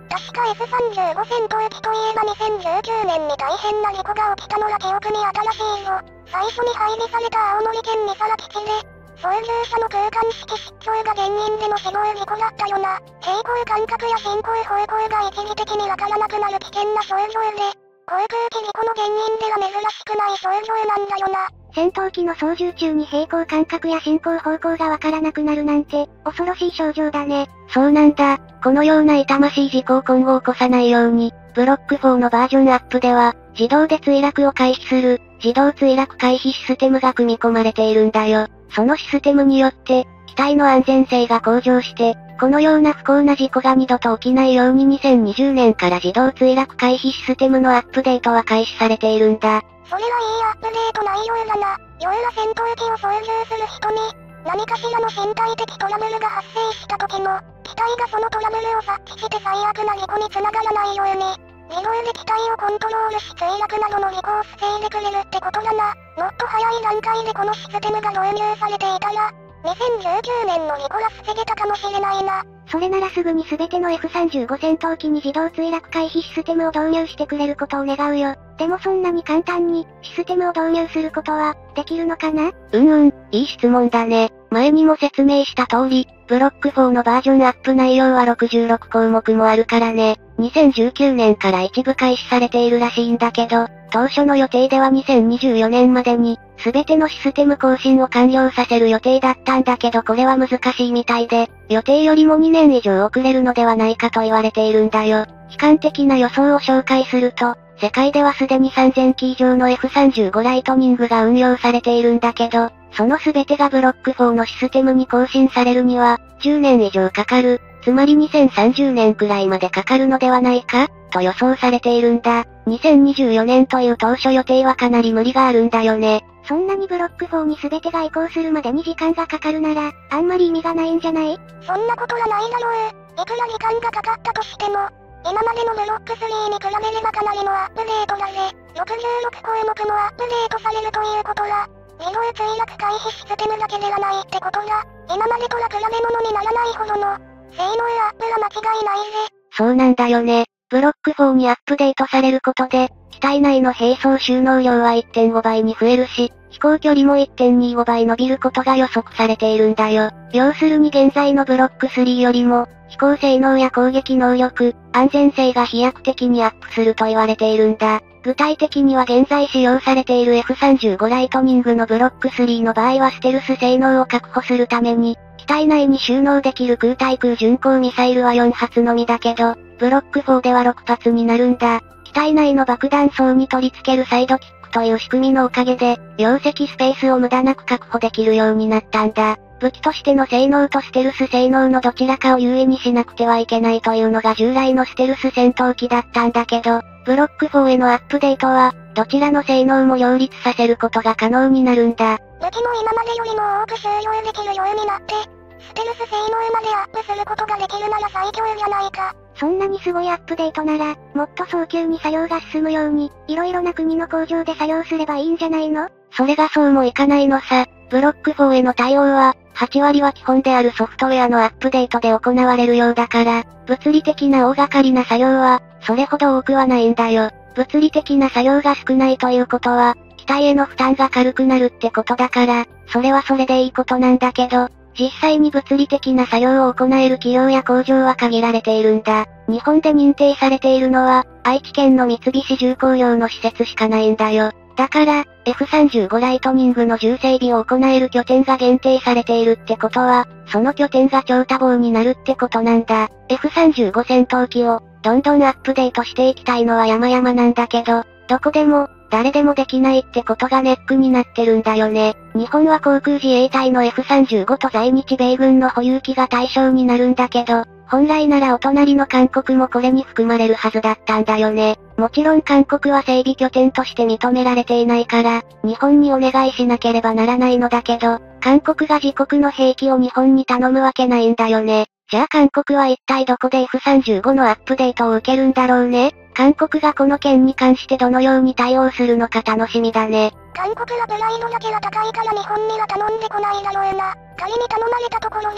確か F35 戦闘機といえば2019年に大変な事故が起きたのが記憶に新しいぞ。最初に配備された青森県三沢基地で、操縦者の空間識失調が原因での死亡事故だったよな。平行感覚や進行方向が一時的にわからなくなる危険な症状で、航空機事故の原因では珍しくない症状なんだよな。 戦闘機の操縦中に平行感覚や進行方向がわからなくなるなんて、恐ろしい症状だね。 そうなんだ。このような痛ましい事故を今後起こさないように、ブロック4のバージョンアップでは、自動で墜落を回避する、自動墜落回避システムが組み込まれているんだよ。そのシステムによって、機体の安全性が向上して、このような不幸な事故が二度と起きないように2020年から自動墜落回避システムのアップデートは開始されているんだ。 それはいいアップデート内容だな。要は戦闘機を操縦する人に、何かしらの身体的トラブルが発生した時も、機体がそのトラブルを察知して最悪な事故につながらないように、自動で機体をコントロールし墜落などの事故を防いでくれるってことだな。もっと早い段階でこのシステムが導入されていたら、2019年の事故は防げたかもしれないな。 それならすぐに全ての F35 戦闘機に自動墜落回避システムを導入してくれることを願うよ。でもそんなに簡単に、システムを導入することは、できるのかな？ いい質問だね。前にも説明した通り、ブロック4のバージョンアップ内容は66項目もあるからね。2019年から一部開始されているらしいんだけど、当初の予定では2024年までに、すべてのシステム更新を完了させる予定だったんだけどこれは難しいみたいで、予定よりも2年以上遅れるのではないかと言われているんだよ。悲観的な予想を紹介すると、世界ではすでに3000機以上の F35 ライトニングが運用されているんだけど、その全てがブロック4のシステムに更新されるには、10年以上かかる。つまり2030年くらいまでかかるのではないかと予想されているんだ。2024年という当初予定はかなり無理があるんだよね。 そんなにブロック4に全てが移行するまでに時間がかかるなら、あんまり意味がないんじゃない？ そんなことはないだろう。いくら時間がかかったとしても、今までのブロック3に比べればかなりのアップデートだぜ。66項目もアップデートされるということは、自動墜落回避システムだけではないってことだ。今までとは比べ物にならないほどの、性能アップは間違いないぜ。 そうなんだよね。ブロック4にアップデートされることで、機体内の並走収納量は 1.5 倍に増えるし、飛行距離も 1.25 倍伸びることが予測されているんだよ。要するに現在のブロック3よりも、飛行性能や攻撃能力、安全性が飛躍的にアップすると言われているんだ。具体的には現在使用されている F35 ライトニングのブロック3の場合はステルス性能を確保するために、機体内に収納できる空対空巡航ミサイルは4発のみだけど、ブロック4では6発になるんだ。機体内の爆弾層に取り付けるサイドキックという仕組みのおかげで、容積スペースを無駄なく確保できるようになったんだ。武器としての性能とステルス性能のどちらかを優位にしなくてはいけないというのが従来のステルス戦闘機だったんだけど、ブロック4へのアップデートは、どちらの性能も両立させることが可能になるんだ。 武器も今までよりも多く収容できるようになって、ステルス性能までアップすることができるなら最強じゃないか。 そんなにすごいアップデートなら、もっと早急に作業が進むように、いろいろな国の工場で作業すればいいんじゃないの？ それがそうもいかないのさ。ブロック4への対応は、8割は基本であるソフトウェアのアップデートで行われるようだから、物理的な大掛かりな作業は、それほど多くはないんだよ。物理的な作業が少ないということは、機体への負担が軽くなるってことだから、それはそれでいいことなんだけど、実際に物理的な作業を行える企業や工場は限られているんだ。日本で認定されているのは、愛知県の三菱重工業の施設しかないんだよ。だから、F35 ライトニングの重整備を行える拠点が限定されているってことは、その拠点が超多忙になるってことなんだ。F35 戦闘機を、どんどんアップデートしていきたいのは山々なんだけど、どこでも、誰でもできないってことがネックになってるんだよね。日本は航空自衛隊の F35 と在日米軍の保有機が対象になるんだけど、本来ならお隣の韓国もこれに含まれるはずだったんだよね。もちろん韓国は整備拠点として認められていないから、日本にお願いしなければならないのだけど、韓国が自国の兵器を日本に頼むわけないんだよね。じゃあ韓国は一体どこで F35 のアップデートを受けるんだろうね。韓国がこの件に関してどのように対応するのか楽しみだね。 韓国はプライドだけは高いから日本には頼んでこないだろうな。仮に頼まれたところで、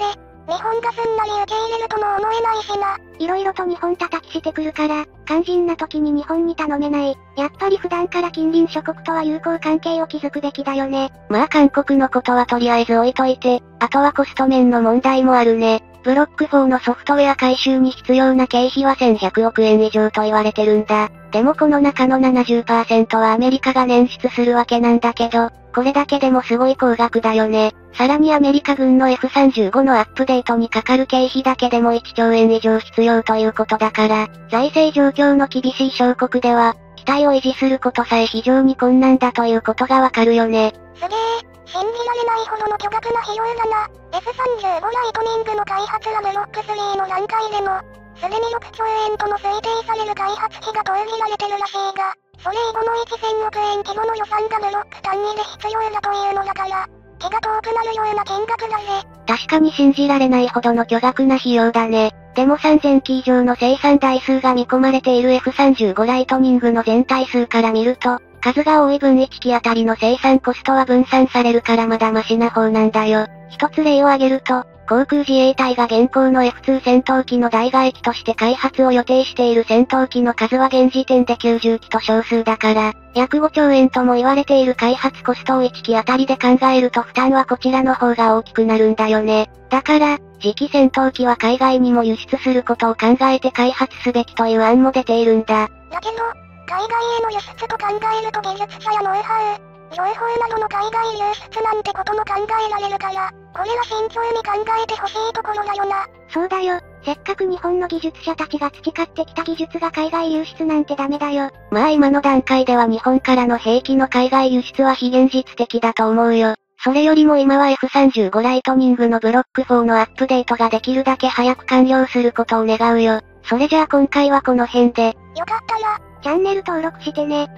日本がすんなり受け入れるとも思えないしな。 色々と日本叩きしてくるから、肝心な時に日本に頼めない。やっぱり普段から近隣諸国とは友好関係を築くべきだよね。 まあ韓国のことはとりあえず置いといて、あとはコスト面の問題もあるね。ブロック4のソフトウェア改修に必要な経費は1100億円以上と言われてるんだ。でもこの中の 70% はアメリカが捻出するわけなんだけど、これだけでもすごい高額だよね。さらにアメリカ軍の F35 のアップデートにかかる経費だけでも1兆円以上必要ということだから、財政状況の厳しい小国では、機体を維持することさえ非常に困難だということがわかるよね。 すげえ。信じられないほどの巨額な費用だな。F35 ライトニングの開発はブロック3の段階でも、すでに6兆円とも推定される開発費が投入られてるらしいが、それ以後の1000億円規模の予算がブロック単位で必要だというのだから、気が遠くなるような金額だぜ。 確かに信じられないほどの巨額な費用だね。でも3000機以上の生産台数が見込まれている F35 ライトニングの全体数から見ると、数が多い分1機あたりの生産コストは分散されるからまだマシな方なんだよ。一つ例を挙げると、航空自衛隊が現行の F2 戦闘機の代替機として開発を予定している戦闘機の数は現時点で90機と少数だから、約5兆円とも言われている開発コストを1機あたりで考えると負担はこちらの方が大きくなるんだよね。だから、次期戦闘機は海外にも輸出することを考えて開発すべきという案も出ているんだ。 だけど、海外への輸出と考えると技術者やノウハウ、情報などの海外流出なんてことも考えられるから、これは慎重に考えてほしいところだよな。 そうだよ。せっかく日本の技術者たちが培ってきた技術が海外流出なんてダメだよ。 まあ今の段階では日本からの兵器の海外輸出は非現実的だと思うよ。それよりも今は F35 ライトニングのブロック4のアップデートができるだけ早く完了することを願うよ。それじゃあ今回はこの辺で。 よかったら、 チャンネル登録してね。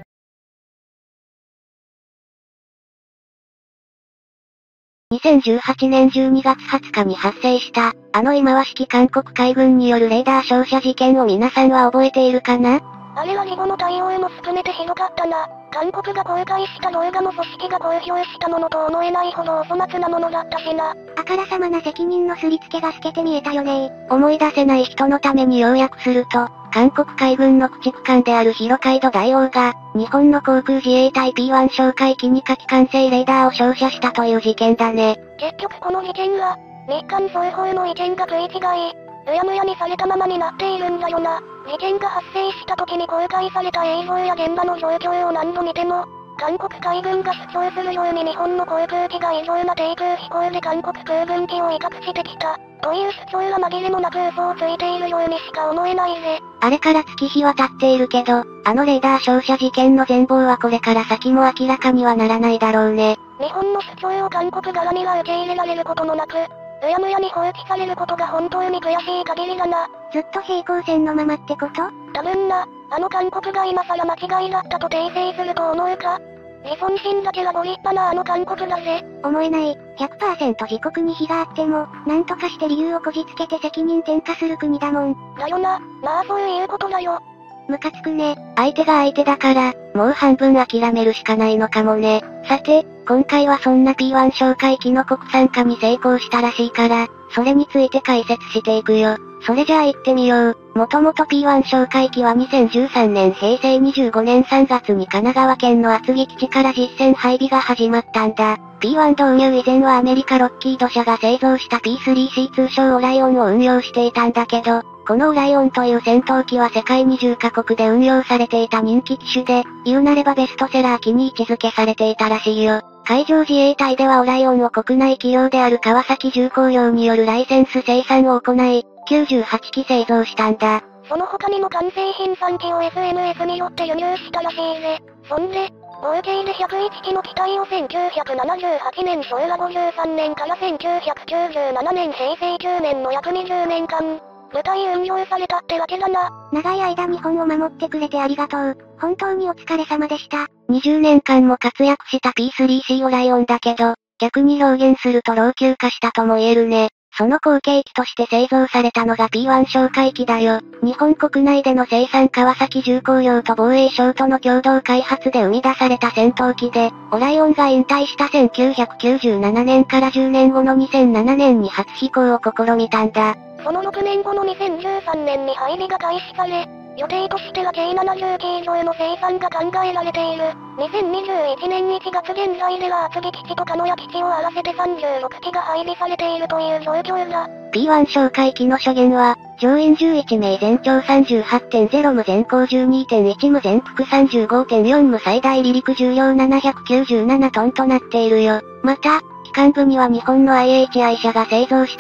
2018年12月20日に発生した、忌まわしき韓国海軍によるレーダー照射事件を皆さんは覚えているかな？ あれはリボの対応も含めてひどかったな。韓国が公開した動画も組織が公表したものと思えないほどお粗末なものだったしな。 あからさまな責任のすりつけが透けて見えたよね。 思い出せない人のために要約すると、韓国海軍の駆逐艦である広海度大王が、日本の航空自衛隊 P1 哨戒機に火器管制レーダーを照射したという事件だね。 結局この事件は、日韓双方の意見が食い違い、うやむやにされたままになっているんだよな。事件が発生した時に公開された映像や現場の状況を何度見ても、韓国海軍が主張するように日本の航空機が異常な低空飛行で韓国空軍機を威嚇してきた、という主張は紛れもなく嘘をついているようにしか思えないぜ。 あれから月日は経っているけど、レーダー照射事件の全貌はこれから先も明らかにはならないだろうね。 日本の主張を韓国側には受け入れられることもなく、うやむやに放置されることが本当に悔しい限りだな。 ずっと平行線のままってこと？ 多分な、韓国が今更間違いだったと訂正すると思うか？自尊心だけはご立派な韓国だぜ。 思えない。100% 自国に非があっても、なんとかして理由をこじつけて責任転嫁する国だもん。 だよな、まあそういうことだよ。 ムカつくね。 相手が相手だから、もう半分諦めるしかないのかもね。さて、今回はそんな P1 哨戒機の国産化に成功したらしいから、それについて解説していくよ。それじゃあ行ってみよう。もともと P1 哨戒機は2013年平成25年3月に神奈川県の厚木基地から実戦配備が始まったんだ。P1 導入以前はアメリカロッキード社が製造した P3C 通称オライオンを運用していたんだけど、このオライオンという戦闘機は世界20カ国で運用されていた人気機種で、言うなればベストセラー機に位置づけされていたらしいよ。海上自衛隊ではオライオンを国内企業である川崎重工業によるライセンス生産を行い、98機製造したんだ。 その他にも完成品3機を SMS によって輸入したらしいぜ。そんで、合計で101機の機体を1978年昭和53年から1997年平成9年の約20年間、部隊運用されたってわけだな。 長い間日本を守ってくれてありがとう。本当にお疲れ様でした。 20年間も活躍した P3C オライオンだけど、逆に表現すると老朽化したとも言えるね。 その後継機として製造されたのが P1 哨戒機だよ。日本国内での生産川崎重工業と防衛省との共同開発で生み出された戦闘機で、オライオンが引退した1997年から10年後の2007年に初飛行を試みたんだ。 その6年後の2013年に配備が開始され、予定としては計70機以上の生産が考えられている。2021年1月現在では厚木基地と鹿屋基地を合わせて36機が配備されているという状況だ。 P1 哨戒機の初限は、乗員11名全長 38.0 無全高 12.1 無全幅 35.4 無最大離陸重量797トンとなっているよ。また、機関部には日本の IHI 社が製造した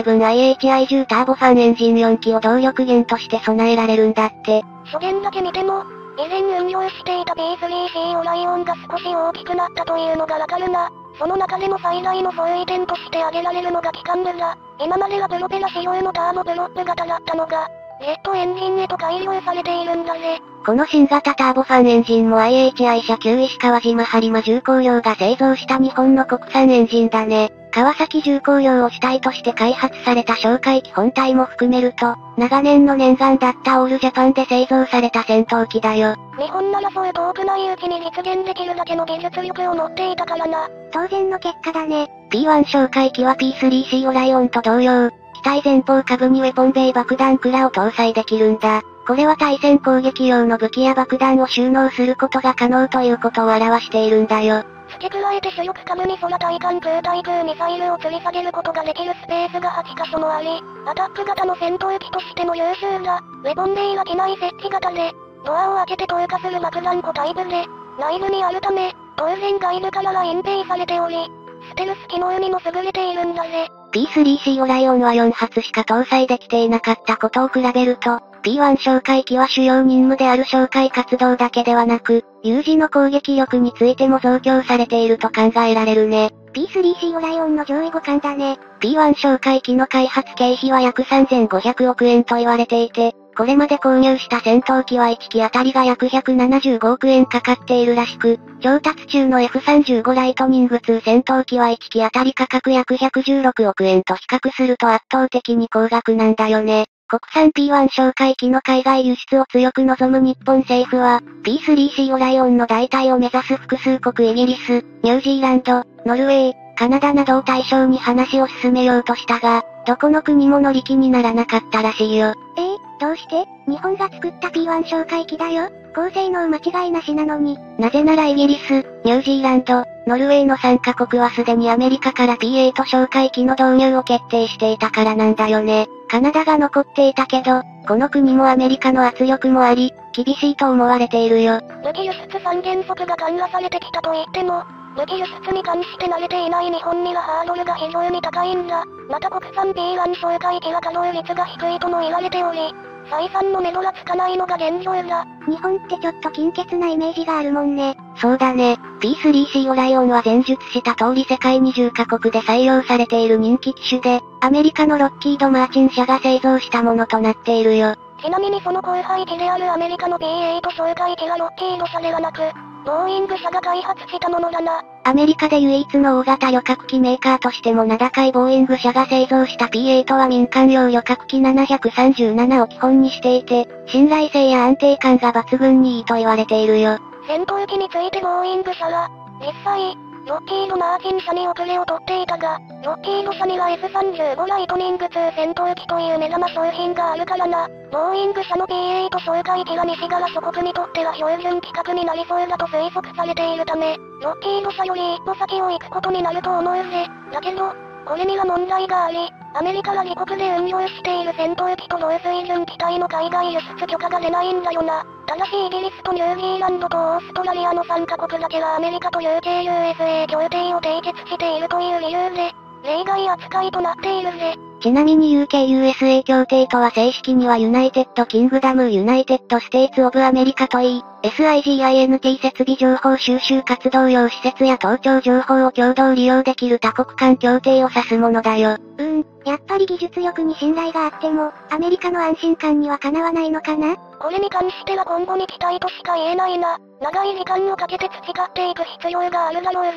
F7IHI10 ターボファンエンジン4機を動力源として備えられるんだって。 初限だけ見ても、以前運用していた P3C オライオンが少し大きくなったというのがわかるな。その中でも最大の相違点として挙げられるのが機関部だ。今まではプロペラ仕様のターボブロップ型だったのが、ジェットエンジンへと改良されているんだぜ。 この新型ターボファンエンジンも IHI 社旧石川島播磨重工業が製造した日本の国産エンジンだね。川崎重工業を主体として開発された哨戒機本体も含めると、長年の念願だったオールジャパンで製造された戦闘機だよ。 日本ならそう遠くないうちに実現できるだけの技術力を持っていたからな。 当然の結果だね。P1 哨戒機は P3C オライオンと同様、機体前方下部にウェポンベイ爆弾倉を搭載できるんだ。これは対戦攻撃用の武器や爆弾を収納することが可能ということを表しているんだよ。 付け加えて主力下部に空対艦空対空ミサイルを吊り下げることができるスペースが8カ所もあり、アタック型の戦闘機としても優秀だ。ウェポンベイは機内設置型で、ドアを開けて投下する爆弾庫タイプで、内部にあるため、当然外部からは隠蔽されており、ステルス機能にも優れているんだぜ。 P3C オライオンは4発しか搭載できていなかったことを比べると、P1 哨戒機は主要任務である哨戒活動だけではなく、有事の攻撃力についても増強されていると考えられるね。P3C オライオンの上位互換だね。P1 哨戒機の開発経費は約3500億円と言われていて、これまで購入した戦闘機は1機あたりが約175億円かかっているらしく、調達中の F35 ライトニング2戦闘機は1機あたり価格約116億円と比較すると圧倒的に高額なんだよね。国産 P1 哨戒機の海外輸出を強く望む日本政府は、P3C オライオンの代替を目指す複数国イギリス、ニュージーランド、ノルウェー、カナダなどを対象に話を進めようとしたが、どこの国も乗り気にならなかったらしいよ。 どうして日本が作った P1 哨戒機だよ。高性能間違いなしなのに。 なぜならイギリス、ニュージーランド、ノルウェーの3カ国はすでにアメリカから P8 哨戒機の導入を決定していたからなんだよね。カナダが残っていたけど、この国もアメリカの圧力もあり、厳しいと思われているよ。 武器輸出三原則が緩和されてきたと言っても、武器輸出に関して慣れていない日本にはハードルが非常に高いんだ。また国産 P1 哨戒機は稼働率が低いとも言われており、採算の目処がつかないのが現状だ。 日本ってちょっと金欠なイメージがあるもんね。そうだね。P3C オライオンは前述した通り世界20カ国で採用されている人気機種で、アメリカのロッキード・マーチン社が製造したものとなっているよ。 ちなみにその後輩機であるアメリカの P8 哨戒機はロッキード社ではなく、ボーイング社が開発したものだな。 アメリカで唯一の大型旅客機メーカーとしても名高いボーイング社が製造した P8 は民間用旅客機737を基本にしていて、信頼性や安定感が抜群にいいと言われているよ。 戦闘機についてボーイング社は、実際、ロッキード・マーチン社に遅れを取っていたが、ロッキード社には F35 ライトニング2戦闘機という目玉商品があるからな。ボーイング社の P8 哨戒機は西側諸国にとっては標準規格になりそうだと推測されているため、ロッキード社より一歩先を行くことになると思うぜ。だけど、これには問題があり、アメリカが自国で運用している戦闘機と同水準機体の海外輸出許可が出ないんだよな。ただしイギリスとニュージーランドとオーストラリアの3カ国だけはアメリカと UKUSA 協定を締結しているという理由で、例外扱いとなっているぜ。 ちなみに UKUSA 協定とは正式にはユナイテッド・キングダム・ユナイテッド・ステイツ・オブ・アメリカといい、SIGINT 設備情報収集活動用施設や盗聴情報を共同利用できる多国間協定を指すものだよ。 やっぱり技術力に信頼があっても、アメリカの安心感にはかなわないのかな？これに関しては今後に期待としか言えないな。長い時間をかけて培っていく必要があるだろうぜ。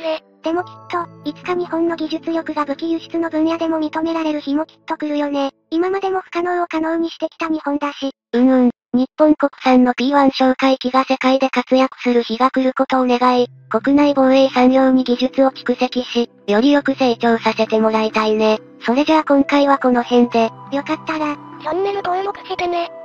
でもきっと、いつか日本の技術力が武器輸出の分野でも認められる日もきっと来るよね。今までも不可能を可能にしてきた日本だし。 日本国産の P1 哨戒機が世界で活躍する日が来ることを願い、国内防衛産業に技術を蓄積し、よりよく成長させてもらいたいね。それじゃあ今回はこの辺で、 よかったら、 チャンネル登録してね。